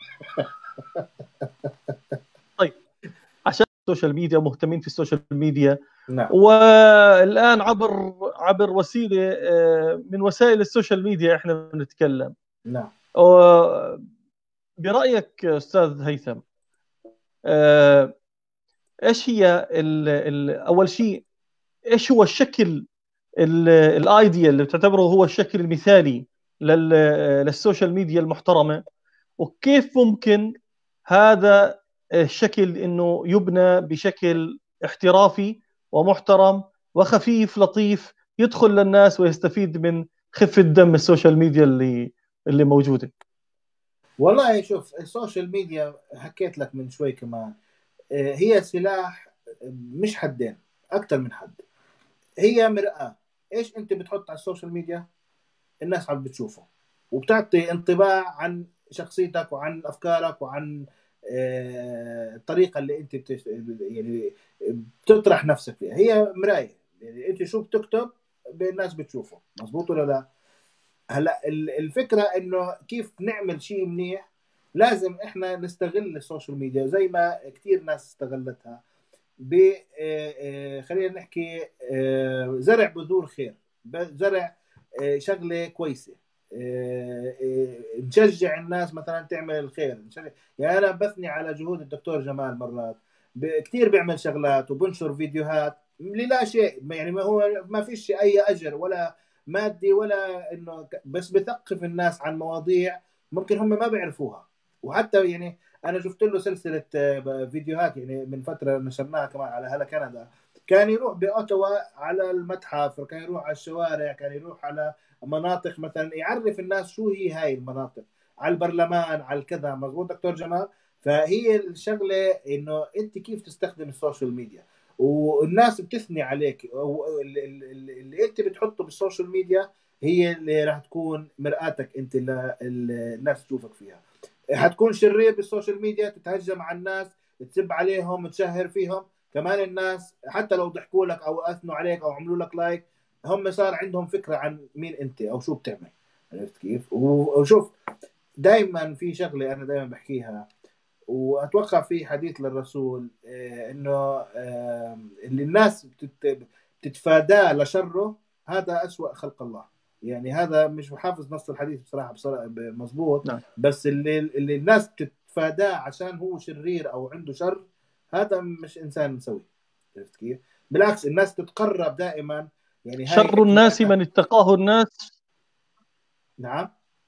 طيب عشان السوشيال ميديا، مهتمين في السوشيال ميديا، نعم والآن عبر عبر وسيلة آه، من وسائل السوشيال ميديا احنا بنتكلم. نعم. و- برأيك أستاذ هيثم، آه، ايش هي ال ال اول شيء، ايش هو الشكل الايديال اللي بتعتبره هو الشكل المثالي لل- للسوشيال ميديا المحترمة، وكيف ممكن هذا الشكل انه يبنى بشكل احترافي ومحترم وخفيف لطيف يدخل للناس ويستفيد من خفة دم السوشيال ميديا اللي اللي موجودة. والله شوف، السوشيال ميديا حكيت لك من شوي كمان، آه، هي سلاح مش حدين، اكثر من حد. هي مرآة. ايش انت بتحط على السوشيال ميديا الناس عم بتشوفه، وبتعطي انطباع عن شخصيتك وعن افكارك وعن الطريقه اللي انت بتش... يعني بتطرح نفسك فيها هي مرايه. يعني انت شو بتكتب الناس بتشوفه، مظبوط ولا لا؟ هلا الفكره انه كيف نعمل شيء منيح، لازم احنا نستغل السوشيال ميديا زي ما كثير ناس استغلتها ب خلينا نحكي زرع بذور خير، زرع شغله كويسه، نشجع الناس مثلا تعمل الخير. يعني انا بثني على جهود الدكتور جمال مرات، كثير بيعمل شغلات وبنشر فيديوهات للا شيء، يعني ما هو ما فيش اي اجر ولا مادي ولا انه، بس بثقف الناس عن مواضيع ممكن هم ما بيعرفوها. وحتى يعني انا شفت له سلسله فيديوهات يعني من فتره نشرناها كمان على هلا كندا، كان يروح باوتوا على المتحف، كان يروح على الشوارع، كان يروح على مناطق مثلا يعرف الناس شو هي هاي المناطق، على البرلمان، على الكذا. مضبوط دكتور جمال؟ فهي الشغله انه انت كيف تستخدم السوشيال ميديا، والناس بتثني عليك، اللي انت بتحطه بالسوشيال ميديا هي اللي راح تكون مرآتك انت للناس تشوفك فيها. حتكون شرير بالسوشيال ميديا، تتهجم على الناس، تسب عليهم، تشهر فيهم، كمان الناس حتى لو ضحكوا لك او اثنوا عليك او عملوا لك لايك، هم صار عندهم فكره عن مين انت او شو بتعمل. عرفت كيف؟ وشوف دائما في شغله انا دائما بحكيها، واتوقع في حديث للرسول انه اللي الناس بتتفاداه لشره هذا أسوأ خلق الله. يعني هذا مش محافظ نص الحديث بصراحه بصراحه مزبوط، نعم. بس اللي اللي الناس بتتفاداه عشان هو شرير او عنده شر، هذا مش انسان سوي. عرفت كيف؟ بالعكس الناس تتقرب دائما، يعني هاي شر الناس من اتقاه الناس. نعم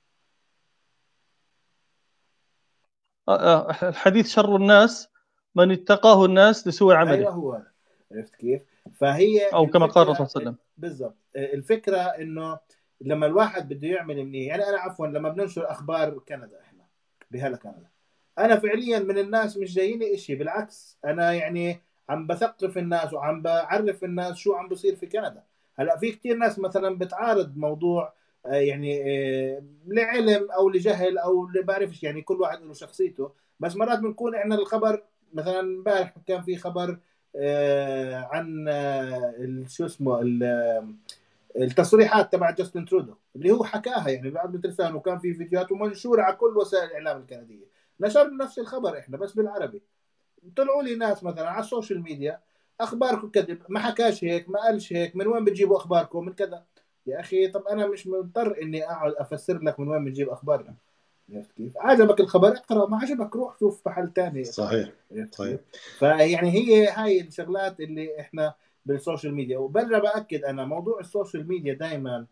الحديث شر الناس من اتقاه الناس لسوء عمله. ايوه هو هذا. عرفت كيف؟ فهي او كما قال الرسول صلى الله عليه وسلم بالضبط. الفكره انه لما الواحد بده يعمل منيح، يعني انا عفوا لما بننشر اخبار كندا احنا بهلا كندا، انا فعليا من الناس مش جاييني شيء، بالعكس انا يعني عم بثقف الناس وعم بعرف الناس شو عم بصير في كندا. هلا في كثير ناس مثلا بتعارض موضوع يعني لعلم او لجهل او اللي بعرفش، يعني كل واحد له شخصيته، بس مرات بنكون احنا الخبر مثلا امبارح كان في خبر عن شو اسمه التصريحات تبع جاستن ترودو اللي هو حكاها يعني بعد بتلفان، وكان في فيديوهات ومنشوره على كل وسائل الاعلام الكنديه. نشرنا نفس الخبر احنا بس بالعربي، طلعوا لي ناس مثلا على السوشيال ميديا اخباركم كذب، ما حكاش هيك، ما قالش هيك، من وين بتجيبوا اخباركم من كذا؟ يا اخي طب انا مش مضطر اني اقعد افسر لك من وين بنجيب اخبارنا. عرفت كيف؟ عجبك الخبر اقرا، ما عجبك روح شوف محل ثاني. صحيح صحيح. فيعني هي هاي الشغلات اللي احنا بالسوشيال ميديا. وبرجع باكد انا موضوع السوشيال ميديا دائما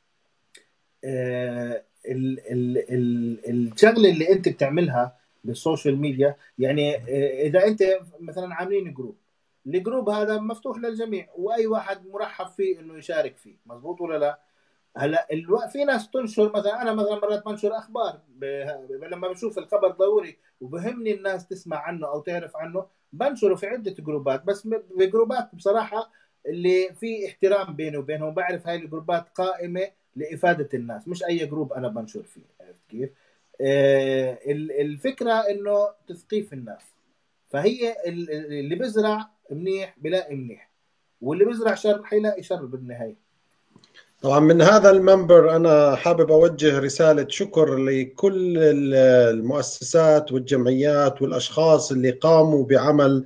آه ال ال ال الشغله اللي انت بتعملها بالسوشيال ميديا، يعني آه اذا انت مثلا عاملين جروب، الجروب هذا مفتوح للجميع واي واحد مرحب فيه انه يشارك فيه، مزبوط ولا لا؟ هلا الو... في ناس تنشر مثلا، انا مثلا مرات بنشر اخبار ب... لما بشوف الخبر ضروري وبهمني الناس تسمع عنه او تعرف عنه بنشره في عده جروبات، بس بجروبات بصراحه اللي في احترام بيني وبينهم، بعرف هاي الجروبات قائمه لافاده الناس، مش اي جروب انا بنشر فيه. عرفت كيف؟ آه الفكره انه تثقيف الناس. فهي اللي بزرع منيح بلاقي منيح، واللي بزرع شر حيلاقي شر بالنهايه. طبعا من هذا المنبر أنا حابب أوجه رسالة شكر لكل المؤسسات والجمعيات والأشخاص اللي قاموا بعمل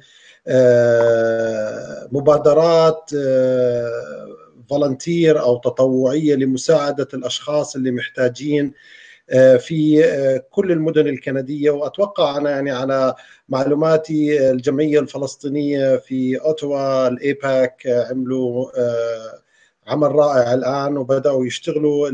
مبادرات فولنتير أو تطوعية لمساعدة الأشخاص اللي محتاجين في كل المدن الكندية. وأتوقع أنا يعني على معلوماتي الجمعية الفلسطينية في أوتوا الإيباك عملوا عمل رائع الآن، وبدأوا يشتغلوا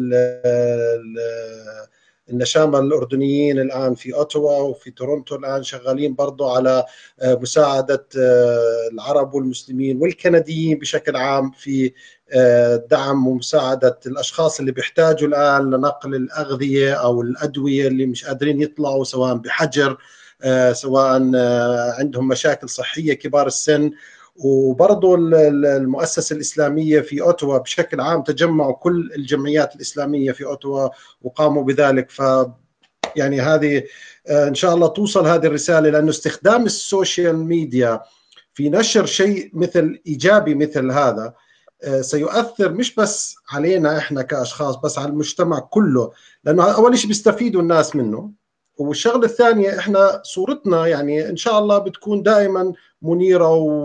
النشامة الأردنيين الآن في أوتوا وفي تورونتو الآن شغالين برضو على مساعدة العرب والمسلمين والكنديين بشكل عام في دعم ومساعدة الأشخاص اللي بيحتاجوا الآن لنقل الأغذية أو الأدوية اللي مش قادرين يطلعوا، سواء بحجر سواء عندهم مشاكل صحية كبار السن. وبرضو المؤسسة الإسلامية في أوتوا بشكل عام تجمعوا كل الجمعيات الإسلامية في أوتوا وقاموا بذلك. ف يعني هذه ان شاء الله توصل هذه الرساله، لانه استخدام السوشيال ميديا في نشر شيء مثل ايجابي مثل هذا سيؤثر مش بس علينا احنا كاشخاص، بس على المجتمع كله، لانه اول شيء بيستفيدوا الناس منه، والشغله الثانيه احنا صورتنا يعني ان شاء الله بتكون دائما منيره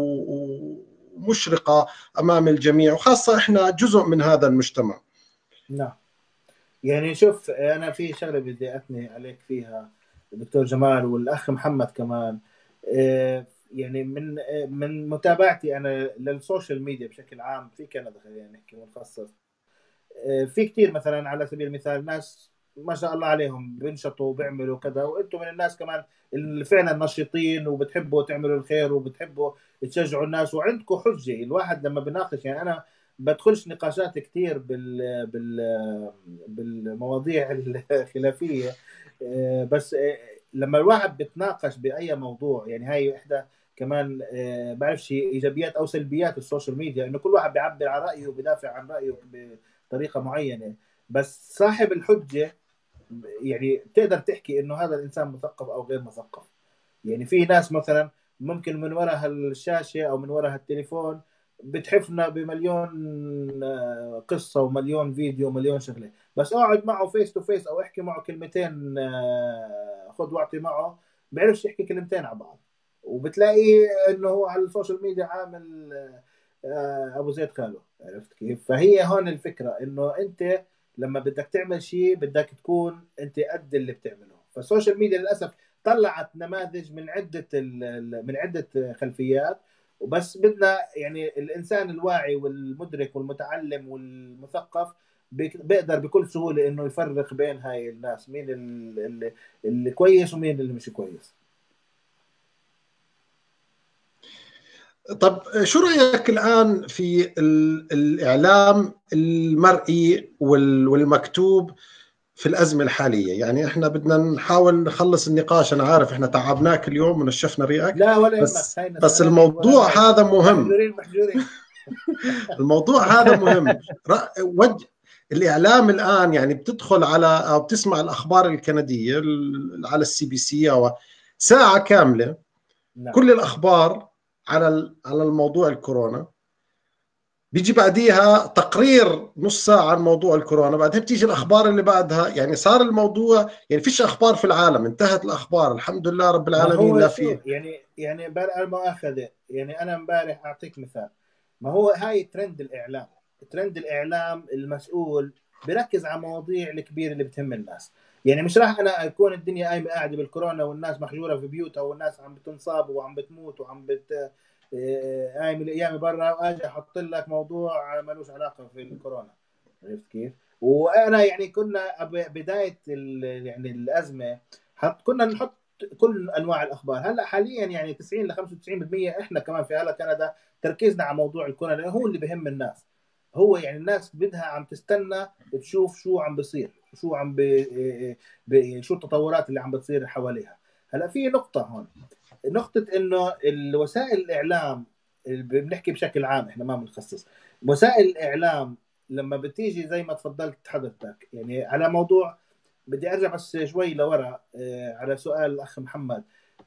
ومشرقه امام الجميع، وخاصه احنا جزء من هذا المجتمع. نعم. يعني شوف، انا في شغله بدي اثني عليك فيها الدكتور جمال والاخ محمد كمان. يعني من من متابعتي انا للسوشيال ميديا بشكل عام في كندا، خلينا نحكي متخصص، في كثير مثلا على سبيل المثال ناس ما شاء الله عليهم بينشطوا وبيعملوا كذا، وانتم من الناس كمان اللي فعلا نشيطين وبتحبوا تعملوا الخير وبتحبوا تشجعوا الناس وعندكم حجه. الواحد لما بناقش، يعني انا بدخلش نقاشات كثير بال بال بالمواضيع الخلافيه، بس لما الواحد بتناقش باي موضوع، يعني هاي احدى كمان بعرفش ايجابيات او سلبيات السوشيال ميديا، انه كل واحد بيعبر عن رايه وبيدافع عن رايه بطريقه معينه، بس صاحب الحجه يعني تقدر تحكي انه هذا الانسان مثقف او غير مثقف. يعني في ناس مثلا ممكن من وراء الشاشه او من وراء التليفون بتحفنا بمليون قصه ومليون فيديو ومليون شغله، بس اقعد معه فيس تو فيس او احكي معه كلمتين خذ واعطي معه، بيعرفش يحكي كلمتين على بعض، وبتلاقي انه هو على السوشيال ميديا عامل ابو زيد خاله. عرفت كيف؟ فهي هون الفكره، انه انت لما بدك تعمل شيء بدك تكون انت قد اللي بتعمله. فالسوشيال ميديا للاسف طلعت نماذج من عده من عده خلفيات، وبس بدنا يعني الانسان الواعي والمدرك والمتعلم والمثقف بيقدر بكل سهوله انه يفرق بين هاي الناس، مين اللي, اللي كويس ومين اللي مش كويس. طب شو رأيك الآن في الإعلام المرئي والمكتوب في الأزمة الحالية؟ يعني إحنا بدنا نحاول نخلص النقاش، أنا عارف إحنا تعبناك اليوم ونشفنا ريقك، لا ولا بس, بس الموضوع هذا مهم. محجورين محجورين الموضوع هذا مهم. وجه الإعلام الآن يعني بتدخل على أو بتسمع الأخبار الكندية على السي بي سي أو ساعة كاملة نعم. كل الأخبار على على الموضوع الكورونا، بيجي بعديها تقرير نص ساعة عن موضوع الكورونا، بعدين بتيجي الأخبار اللي بعدها. يعني صار الموضوع يعني فيش أخبار في العالم، انتهت الأخبار الحمد لله رب العالمين. لا في يعني يعني المؤاخذة، يعني أنا امبارح أعطيك مثال، ما هو هاي ترند الإعلام. ترند الإعلام المسؤول بركز على مواضيع الكبيرة اللي بتهم الناس. يعني مش راح أنا أكون الدنيا قايمة قاعدة بالكورونا والناس محجورة في بيوتها والناس عم بتنصاب وعم بتموت وعم بت قايم الأيام برا، وأجي أحط لك موضوع ملوش علاقة في الكورونا. عرفت كيف؟ وأنا يعني كنا بداية يعني الأزمة حط كنا نحط كل انواع الاخبار. هلا حاليا يعني تسعين ل خمسة وتسعين بالمئة احنا كمان في هلا كندا تركيزنا على موضوع الكورونا، لانه هو اللي بهم الناس. هو يعني الناس بدها عم تستنى تشوف شو عم بيصير، شو عم بي بي شو التطورات اللي عم بتصير حواليها. هلا في نقطه هون، نقطه انه الوسائل الاعلام اللي بنحكي بشكل عام، احنا ما بنخصص وسائل الاعلام لما بتيجي زي ما تفضلت حضرتك يعني على موضوع. بدي ارجع بس شوي لورا على سؤال الاخ محمد.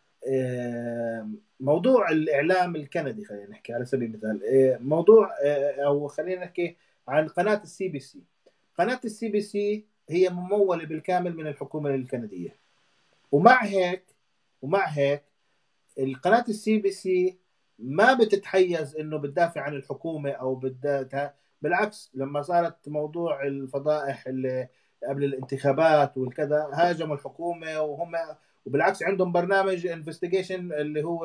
موضوع الاعلام الكندي، خلينا نحكي على سبيل المثال موضوع، او خلينا نحكي عن قناه السي بي سي. قناه السي بي سي هي مموله بالكامل من الحكومه الكنديه، ومع هيك ومع هيك القناه السي بي سي ما بتتحيز انه بتدافع عن الحكومه او بدها، بالعكس لما صارت موضوع الفضائح اللي قبل الانتخابات والكذا هاجموا الحكومه، وهم وبالعكس عندهم برنامج انفستيجيشن اللي هو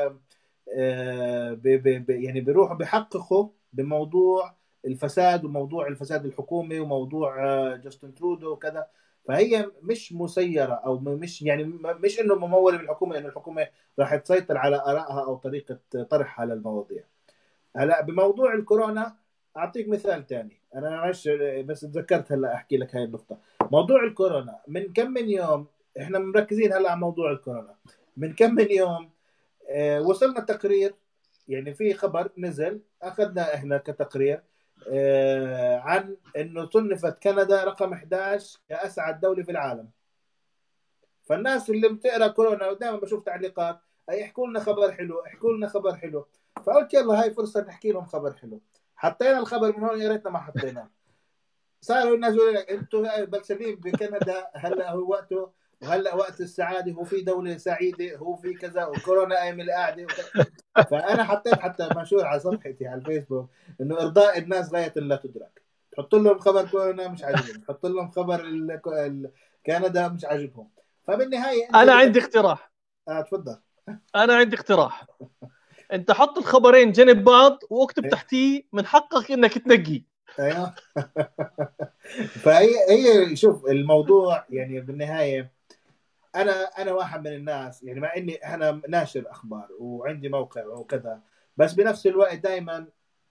بي بي يعني بيروحوا بيحققوا بموضوع الفساد وموضوع الفساد الحكومي وموضوع جاستن ترودو وكذا. فهي مش مسيره او مش يعني مش انه مموله بالحكومه، انه الحكومه راح تسيطر على ارائها او طريقه طرحها للمواضيع. هلا بموضوع الكورونا اعطيك مثال ثاني، انا معلش بس تذكرت هلا احكي لك هاي النقطه. موضوع الكورونا من كم من يوم احنا مركزين هلا على موضوع الكورونا، من كم من يوم آه وصلنا تقرير، يعني في خبر نزل اخذنا احنا كتقرير آه عن انه صنفت كندا رقم إحدى عشر كاسعد دوله في العالم. فالناس اللي بتقرا كورونا ودائما بشوف تعليقات اي احكوا لنا خبر حلو، احكوا لنا خبر حلو. فقلت يلا هاي فرصه نحكي لهم خبر حلو. حطينا الخبر من هون، يا ريتنا ما حطيناه. صاروا الناس يقولوا لك انتم بلشفين بكندا، هلا هو وقته، وهلا وقت السعاده، هو في دوله سعيده، هو في كذا، وكورونا قايم القعده. فانا حطيت حتى منشور على صفحتي على الفيسبوك انه ارضاء الناس غايه لا تدرك. تحط لهم خبر كورونا مش عاجبهم، تحط لهم خبر ال... ال... كندا مش عاجبهم. فبالنهايه انا عندي اقتراح. اه تفضل. انا عندي اقتراح. انت حط الخبرين جنب بعض واكتب تحتيه من حقك انك تنقي. ايوه. فهي هي شوف الموضوع يعني بالنهايه انا انا واحد من الناس، يعني مع اني انا ناشر اخبار وعندي موقع وكذا، بس بنفس الوقت دائما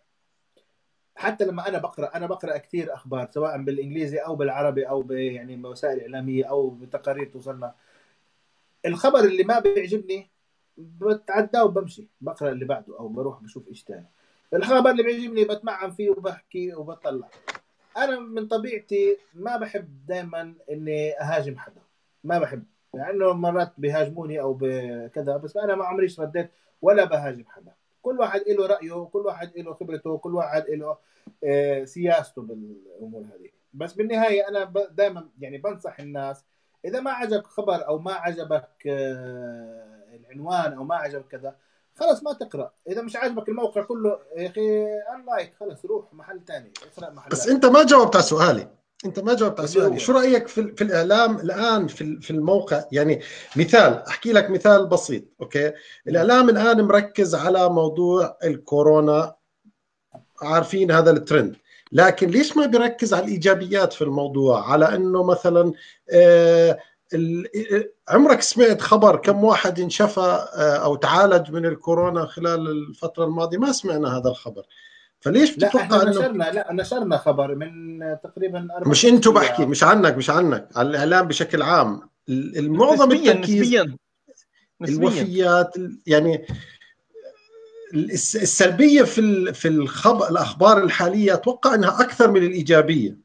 حتى لما انا بقرا انا بقرا كثير اخبار سواء بالانجليزي او بالعربي او يعني بوسائل اعلاميه او بتقارير توصلنا. الخبر اللي ما بيعجبني بتعداه وبمشي بقرا اللي بعده او بروح بشوف ايش ثاني. الخبر اللي بيعجبني بتمعن فيه وبحكي وبطلع. انا من طبيعتي ما بحب دائما اني اهاجم حدا، ما بحب، لانه يعني مرات بيهاجموني او بكذا، بس انا ما عمريش رديت ولا بهاجم حدا. كل واحد له رايه، كل واحد له خبرته، كل واحد له سياسته بالامور هذه. بس بالنهايه انا دائما يعني بنصح الناس اذا ما عجبك خبر او ما عجبك العنوان او ما عجبك كذا خلص ما تقرا. اذا مش عاجبك الموقع كله يا اخي انلايك خلص روح محل ثاني اقرا محل. بس انت ما جاوبت على سؤالي، انت ما جاوبت على سؤالي. شو رايك في في الاعلام الان في في الموقع؟ يعني مثال، احكي لك مثال بسيط. اوكي، الاعلام الان مركز على موضوع الكورونا، عارفين هذا الترند، لكن ليش ما بيركز على الايجابيات في الموضوع؟ على انه مثلا آه عمرك سمعت خبر كم واحد انشفى او تعالج من الكورونا خلال الفترة الماضية؟ ما سمعنا هذا الخبر. فليش لا بتتوقع احنا انه نشرنا لا نشرنا خبر من تقريبا أربع مش انتوا بحكي، مش عنك مش عنك على الاعلام بشكل عام، المعظم نسبيا التركيز نسبيا نسبيا الوفيات يعني السلبية في في الخبر الأخبار الحالية أتوقع أنها أكثر من الإيجابية.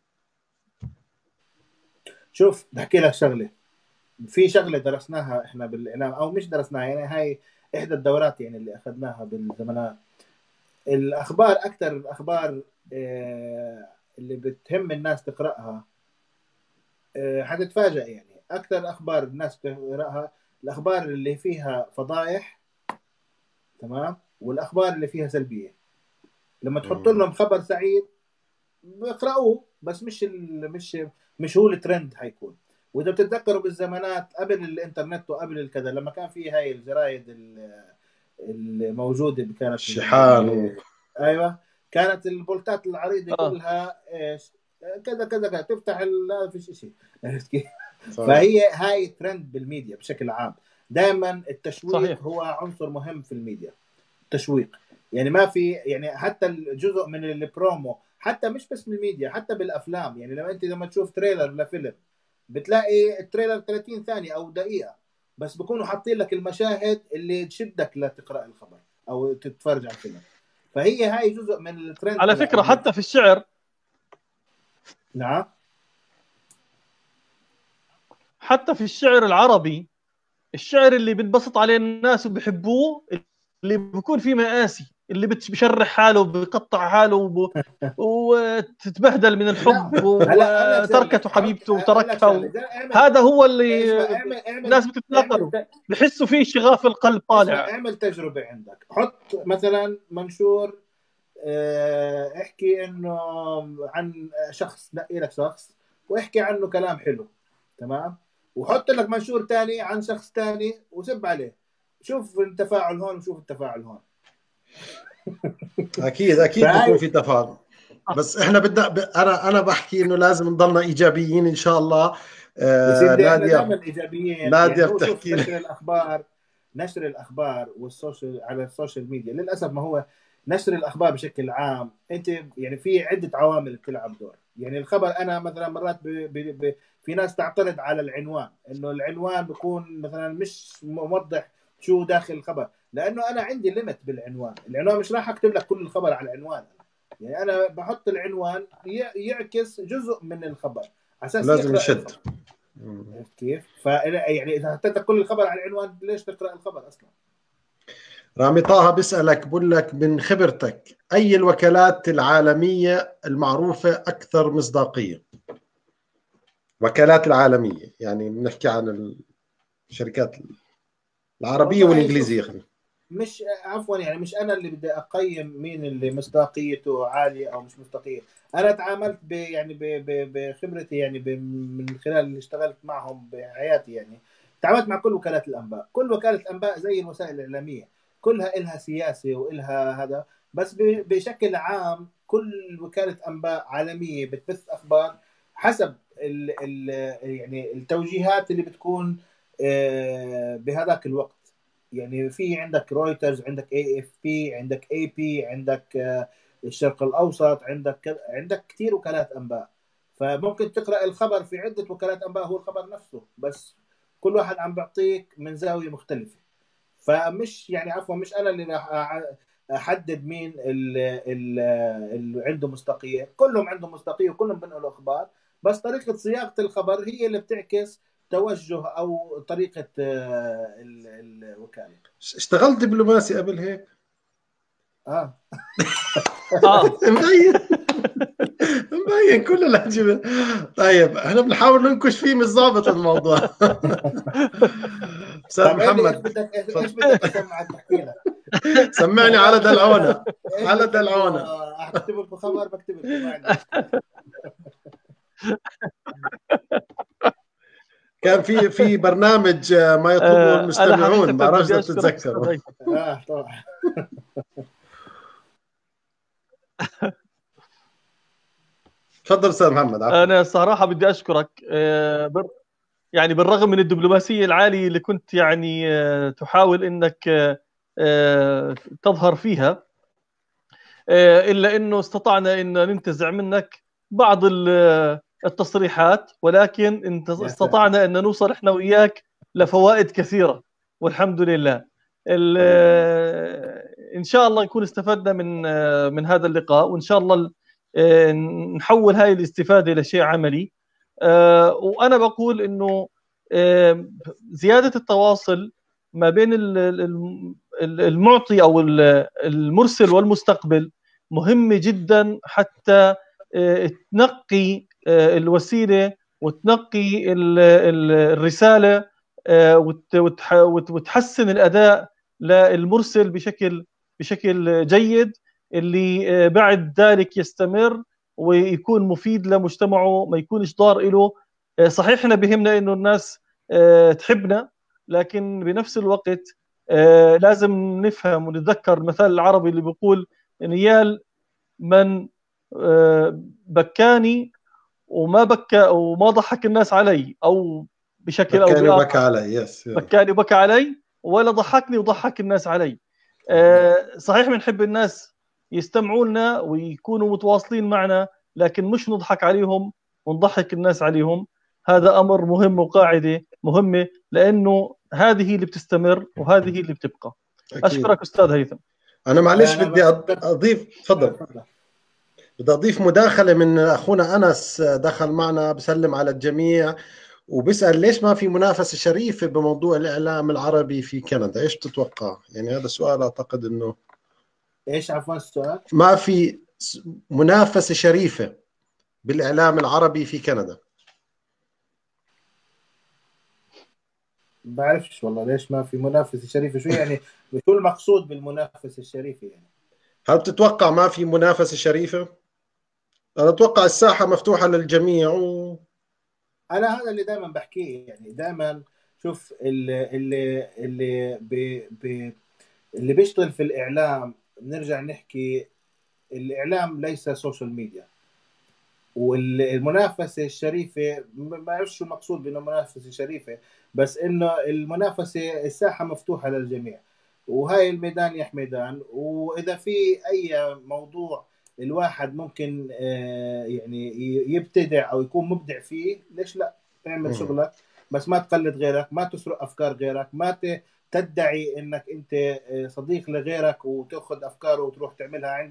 شوف بحكي لك شغلة، في شغلة درسناها إحنا بالإعلام أو مش درسناها، يعني هاي إحدى الدورات يعني اللي أخذناها بالزمانات. الأخبار أكثر الأخبار اللي بتهم الناس تقرأها حتتفاجأ، يعني أكثر أخبار الناس تقرأها الأخبار اللي فيها فضايح، تمام، والأخبار اللي فيها سلبية. لما تحط لهم خبر سعيد بيقرأوه، بس مش مش مش هو الترند حيكون. واذا بتتذكروا بالزمانات قبل الانترنت وقبل الكذا لما كان في هاي الجرايد الموجوده كانت شحال، ايوه كانت البولتات العريضه آه. كلها ايش كذا كذا كذا تفتح لا في شيء، عرفت كيف؟ فهي هاي ترند بالميديا بشكل عام. دائما التشويق صحيح. هو عنصر مهم في الميديا، التشويق يعني ما في يعني حتى الجزء من البرومو، حتى مش بس من الميديا حتى بالافلام. يعني لما انت لما تشوف تريلر لفيلم بتلاقي التريلر ثلاثين ثانيه او دقيقه، بس بكونوا حاطين لك المشاهد اللي تشدك لتقرا الخبر او تتفرج على الفيلم. فهي هاي جزء من الترند على فكره حتى في الشعر. نعم، حتى في الشعر العربي، الشعر اللي بنبسط عليه الناس وبيحبوه، اللي بيكون فيه مآسي، اللي بيشرح حاله وبيقطع حاله وب... وتتبهدل من الحب وتركته حبيبته وتركها و... هذا هو اللي الناس بتتناقضوا، بحسوا فيه شغاف القلب طالع. اعمل تجربة عندك، حط مثلا منشور احكي انه عن شخص، نقي لك شخص واحكي عنه كلام حلو، تمام، وحط لك منشور تاني عن شخص تاني وسب عليه، شوف التفاعل هون وشوف التفاعل هون. اكيد اكيد بكون في تفاعل، بس احنا بدنا ب... انا انا بحكي انه لازم نضلنا ايجابيين ان شاء الله. آه نادية دائما ايجابيين. نادية يعني بتحكي نشر الاخبار نشر الاخبار والسوشيال على السوشيال ميديا للاسف ما هو نشر الاخبار بشكل عام. انت يعني في عده عوامل بتلعب دور. يعني الخبر انا مثلا مرات ب... ب... ب... في ناس تعترض على العنوان، انه العنوان بيكون مثلا مش موضح شو داخل الخبر، لانه انا عندي ليميت بالعنوان. العنوان مش راح اكتب لك كل الخبر على العنوان، يعني انا بحط العنوان يعكس جزء من الخبر اساس لازم يشد. عرفت كيف؟ ف يعني اذا حطيت كل الخبر على العنوان ليش تقرا الخبر اصلا؟ رامي طه بيسألك، بقول لك من خبرتك أي الوكالات العالمية المعروفة أكثر مصداقية؟ وكالات العالمية يعني بنحكي عن الشركات العربية والله والإنجليزية. شوف، مش عفوا يعني مش انا اللي بدي اقيم مين اللي مصداقيته عاليه او مش مصداقيه. انا تعاملت ب يعني ب- ب- بخبرتي يعني ب- من خلال اللي اشتغلت معهم بحياتي، يعني تعاملت مع كل وكالات الانباء. كل وكاله انباء زي الوسائل الاعلاميه، كلها إلها سياسه والها هذا، بس ب- بشكل عام كل وكاله انباء عالميه بتبث اخبار حسب ال ال يعني التوجيهات اللي بتكون آه، بهذاك الوقت. يعني في عندك رويترز، عندك اي اف بي، عندك اي بي، عندك آه، الشرق الاوسط، عندك كذا- عندك كثير وكالات انباء. فممكن تقرا الخبر في عده وكالات انباء هو الخبر نفسه، بس كل واحد عم بيعطيك من زاويه مختلفه. فمش يعني عفوا مش انا اللي راح أع- احدد مين اللي عنده مصداقيه. كلهم عندهم مصداقيه وكلهم بينقلوا اخبار، بس طريقه صياغه الخبر هي اللي بتعكس توجه او طريقه آه، ال- الوكاله. اشتغلت دبلوماسي قبل هيك؟ اه اه مبين مبين كل الأجوبة. طيب احنا بنحاول ننكش فيه، مش ضابط الموضوع. أستاذ طب قال لي ايش محمد بدك ايش تفضل. إيش بدك اسمعك تحكي لك؟ سمعني انا على بقول لك دلعونة، ايش على بتحبوا دلعونة. آه، اكتب لكم خبر بكتب لكم، ما عندي مشكله. كان في في برنامج آه، ما يطلبه آه، انا المستمعون، حقيقه ما بعرفش بدي اذا اشكرك استاذ بتتذكروا. هيثم. اه طبعا. تفضل استاذ محمد، عفوا. انا الصراحه بدي اشكرك، آه، بر- يعني بالرغم من الدبلوماسيه العاليه اللي كنت يعني آه، تحاول انك آه، آه، تظهر فيها، آه، الا انه استطعنا ان ننتزع منك بعض ال- التصريحات، ولكن انت يا ساتر. استطعنا ان نوصل احنا وياك لفوائد كثيره، والحمد لله. ال- الحمد لله. آه، ان شاء الله نكون استفدنا من آه، من هذا اللقاء، وان شاء الله آه، نحول هاي الاستفاده لشيء عملي. آه، وانا بقول انه آه، زياده التواصل ما بين ال- ال- المعطي او ال- المرسل والمستقبل مهمة جدا، حتى آه، تنقي آه، الوسيلة وتنقي ال- ال- الرسالة، آه، وت- وتح- وت- وتحسن الأداء للمرسل بشكل بشكل جيد، اللي آه، بعد ذلك يستمر ويكون مفيد لمجتمعه، ما يكونش ضار له. آه، صحيح احنا بهمنا انه الناس آه، تحبنا، لكن بنفس الوقت آه، لازم نفهم ونتذكر المثال العربي اللي بيقول: نيال من آه، بكاني وما بكى وما ضحك الناس علي، او بشكل او بكاني وبكى باخر علي. يس. بكاني وبكى علي، ولا ضحكني وضحك الناس علي. آه، صحيح بنحب الناس يستمعوا لنا ويكونوا متواصلين معنا، لكن مش نضحك عليهم ونضحك الناس عليهم. هذا امر مهم وقاعده مهمه، لانه هذه اللي بتستمر وهذه اللي بتبقى. اكيد. اشكرك استاذ هيثم. انا معلش انا بدي أض- بشكرك. اضيف، آه، تفضل. تفضل. بدي اضيف مداخله من اخونا انس، دخل معنا بسلم على الجميع وبيسال ليش ما في منافسه شريفه بموضوع الاعلام العربي في كندا. ايش بتتوقع؟ يعني هذا سؤال اعتقد انه ايش عفوا السؤال؟ ما في س- منافسه شريفه بالاعلام العربي في كندا. بعرفش والله ليش ما في منافسة شريفة. شو يعني شو المقصود بالمنافسة الشريفة يعني؟ هل بتتوقع ما في منافسه شريفه؟ انا اتوقع الساحه مفتوحه للجميع و... انا هذا اللي دائما بحكيه، يعني دائما شوف اللي اللي اللي بي بي اللي بيشتغل في الاعلام، نرجع نحكي الاعلام ليس سوشيال ميديا. والمنافسة الشريفة ما بعرفش شو المقصود بانه منافسة شريفة، بس انه المنافسة الساحة مفتوحة للجميع، وهاي الميدان يا ميدان. واذا في اي موضوع الواحد ممكن آه، يعني يبتدع او يكون مبدع فيه، ليش لا؟ اعمل مم. شغلك، بس ما تقلد غيرك، ما تسرق افكار غيرك، ما ت- تدعي انك انت آه، صديق لغيرك وتاخذ افكاره وتروح تعملها عندك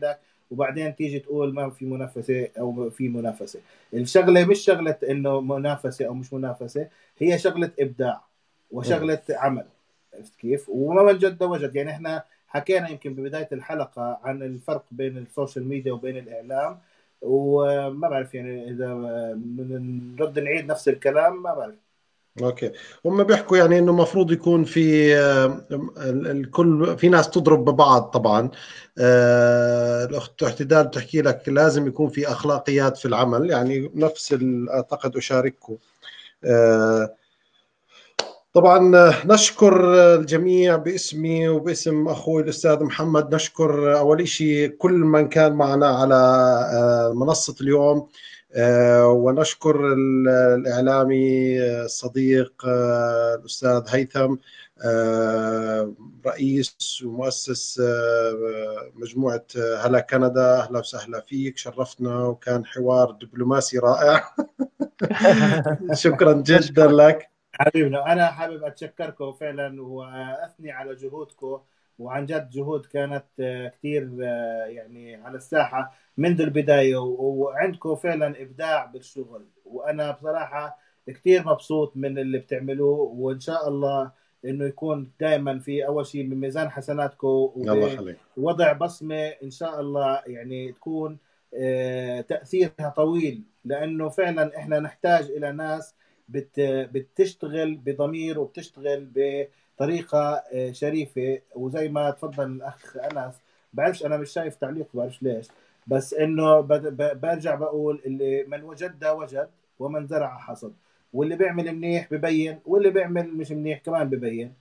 وبعدين تيجي تقول ما في منافسه او في منافسه. الشغله مش شغله انه منافسه او مش منافسه، هي شغله ابداع وشغله عمل. عرفت كيف؟ وما من جد وجد. يعني احنا حكينا يمكن ببدايه الحلقه عن الفرق بين السوشيال ميديا وبين الاعلام، وما بعرف يعني اذا بنرد نعيد نفس الكلام ما بعرف. اوكي. هم بيحكوا يعني انه المفروض يكون في آه، ال- الكل، في ناس تضرب ببعض طبعا. آه، الاخت اعتدال بتحكي لك لازم يكون في اخلاقيات في العمل، يعني نفس ال- اعتقد اشارككم. آه، طبعا آه، نشكر آه، الجميع باسمي وباسم اخوي الاستاذ محمد. نشكر آه، اول شيء كل من كان معنا على آه، منصة اليوم. آه، ونشكر ال- الإعلامي آه، الصديق آه، الأستاذ هيثم، آه، رئيس ومؤسس آه، مجموعة آه، هلا كندا. أهلا وسهلا فيك، شرفتنا وكان حوار دبلوماسي رائع. شكرا جدا نشكرك لك. حبيبنا. انا حابب اتشكركم فعلا واثني على جهودكم، وعن جد جهود كانت آه، كثير آه، يعني على الساحه منذ البدايه، و- وعندكم فعلا ابداع بالشغل، وانا بصراحه كثير مبسوط من اللي بتعملوه. وان شاء الله انه يكون دائما في اول شيء من ميزان حسناتكم الله يخليك. وبوضع بصمه ان شاء الله، يعني تكون آه، تاثيرها طويل، لانه فعلا احنا نحتاج الى ناس بت بتشتغل بضمير وبتشتغل بطريقة آه، شريفة. وزي ما تفضل الأخ أنس، بعرفش أنا مش شايف تعليق، بعرفش ليش، بس إنه بد- ب- برجع بقول اللي من وجد ده وجد، ومن زرع حصد. واللي بيعمل منيح ببين، واللي بيعمل مش منيح كمان ببين.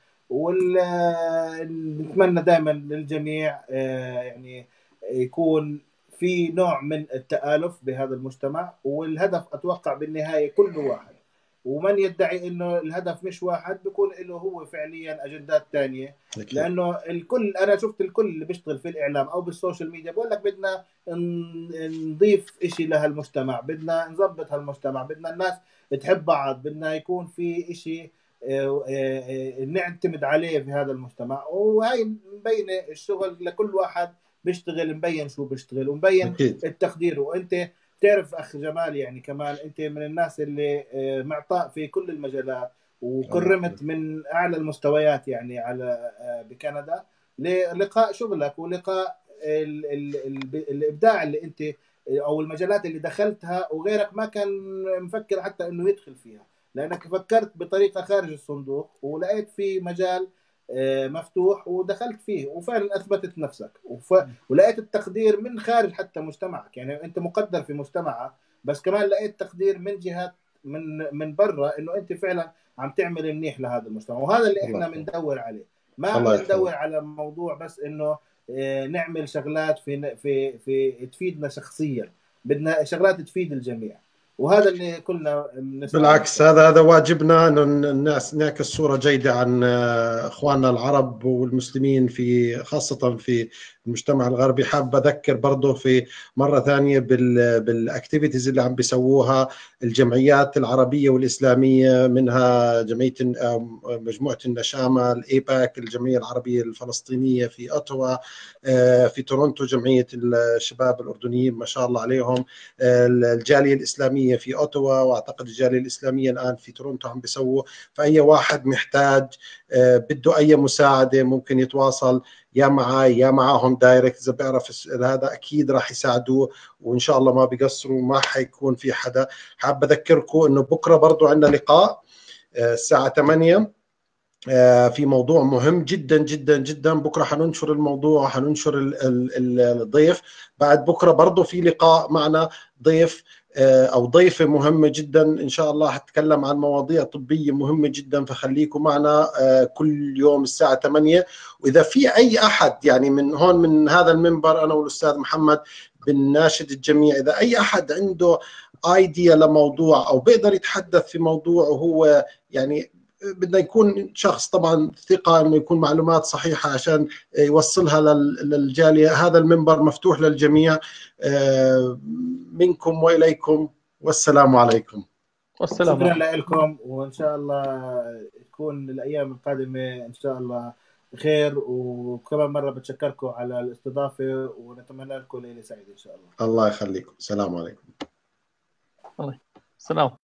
ونتمنى دائما للجميع آه، يعني يكون في نوع من التآلف بهذا المجتمع، والهدف أتوقع بالنهاية كله واحد. ومن يدعي انه الهدف مش واحد بيكون له هو فعليا اجندات تانية. أكيد. لانه الكل، انا شفت الكل اللي بيشتغل في الاعلام او بالسوشيال ميديا بقول لك بدنا ن- نضيف اشي لهالمجتمع، بدنا نظبط هالمجتمع، بدنا الناس تحب بعض، بدنا يكون في اشي آه، آه، آه، نعتمد عليه في هذا المجتمع. وهي مبينة الشغل لكل واحد بيشتغل، مبين شو بيشتغل ومبين أكيد. التقدير. وانت تعرف اخ جمال، يعني كمان انت من الناس اللي آه، معطاء في كل المجالات، الله يخليك. وكرمت من اعلى المستويات يعني على آه، بكندا للقاء شغلك ولقاء ال ال ال الابداع اللي انت او المجالات اللي دخلتها وغيرك ما كان مفكر حتى انه يدخل فيها، لانك فكرت بطريقه خارج الصندوق ولقيت في مجال آه، مفتوح ودخلت فيه وفعلا اثبتت نفسك، وف... ولقيت التقدير من خارج حتى مجتمعك. يعني انت مقدر في مجتمعك، بس كمان لقيت تقدير من جهات من من برا انه انت فعلا عم تعمل منيح لهذا المجتمع. وهذا اللي الله احنا يخليك. بندور عليه. ما عم الله يخليك. ندور على موضوع بس انه آه، نعمل شغلات في في في تفيدنا شخصيا، بدنا شغلات تفيد الجميع، وهذا اللي كلنا بنسعى له ان بالعكس، شاء هذا الله. هذا واجبنا، انه الناس نعكس صورة جيدة عن آه، اخواننا العرب والمسلمين في خاصة في المجتمع الغربي. حاب اذكر برضه في مرة ثانية بال بالاكتيفيتيز اللي عم بيسووها الجمعيات العربية والاسلامية، منها جمعية آه، مجموعة النشامة، الايباك، الجمعية العربية الفلسطينية في اوتوا، آه، في تورونتو جمعية الشباب الاردنيين ما شاء الله عليهم، آه، الجالية الاسلامية في اوتوا، واعتقد الجالية الإسلامية الآن في تورونتو عم بيسووا. فأي واحد محتاج آه، بده أي مساعدة ممكن يتواصل يا معي يا معهم دايركت، إذا بيعرف هذا أكيد راح يساعدوه، وإن شاء الله ما بيقصروا، ما حيكون في حدا. حاب أذكركم إنه بكرة برضو عندنا لقاء آه، الساعة ثمانية آه، في موضوع مهم جدا جدا جدا. بكرة حننشر الموضوع، حننشر ال- ال- الضيف. بعد بكرة برضو في لقاء معنا ضيف آه، أو ضيفة مهمة جدا إن شاء الله، حتكلم عن مواضيع طبية مهمة جدا. فخليكم معنا آه، كل يوم الساعة ثمانية. وإذا في أي أحد يعني من هون من هذا المنبر، أنا والأستاذ محمد بنناشد الجميع، إذا أي أحد عنده ايديا لموضوع أو بيقدر يتحدث في موضوع، وهو يعني بدنا يكون شخص طبعا ثقة، انه يكون معلومات صحيحة عشان يوصلها للجالية. هذا المنبر مفتوح للجميع. منكم وإليكم، والسلام عليكم. والسلام شكرا عليكم. لكم، وان شاء الله تكون الايام القادمه ان شاء الله خير، وكمان مرة بتشكركم على الاستضافة، ونتمنى لكم ليلة سعيدة إن شاء الله. الله يخليكم، السلام عليكم. السلام.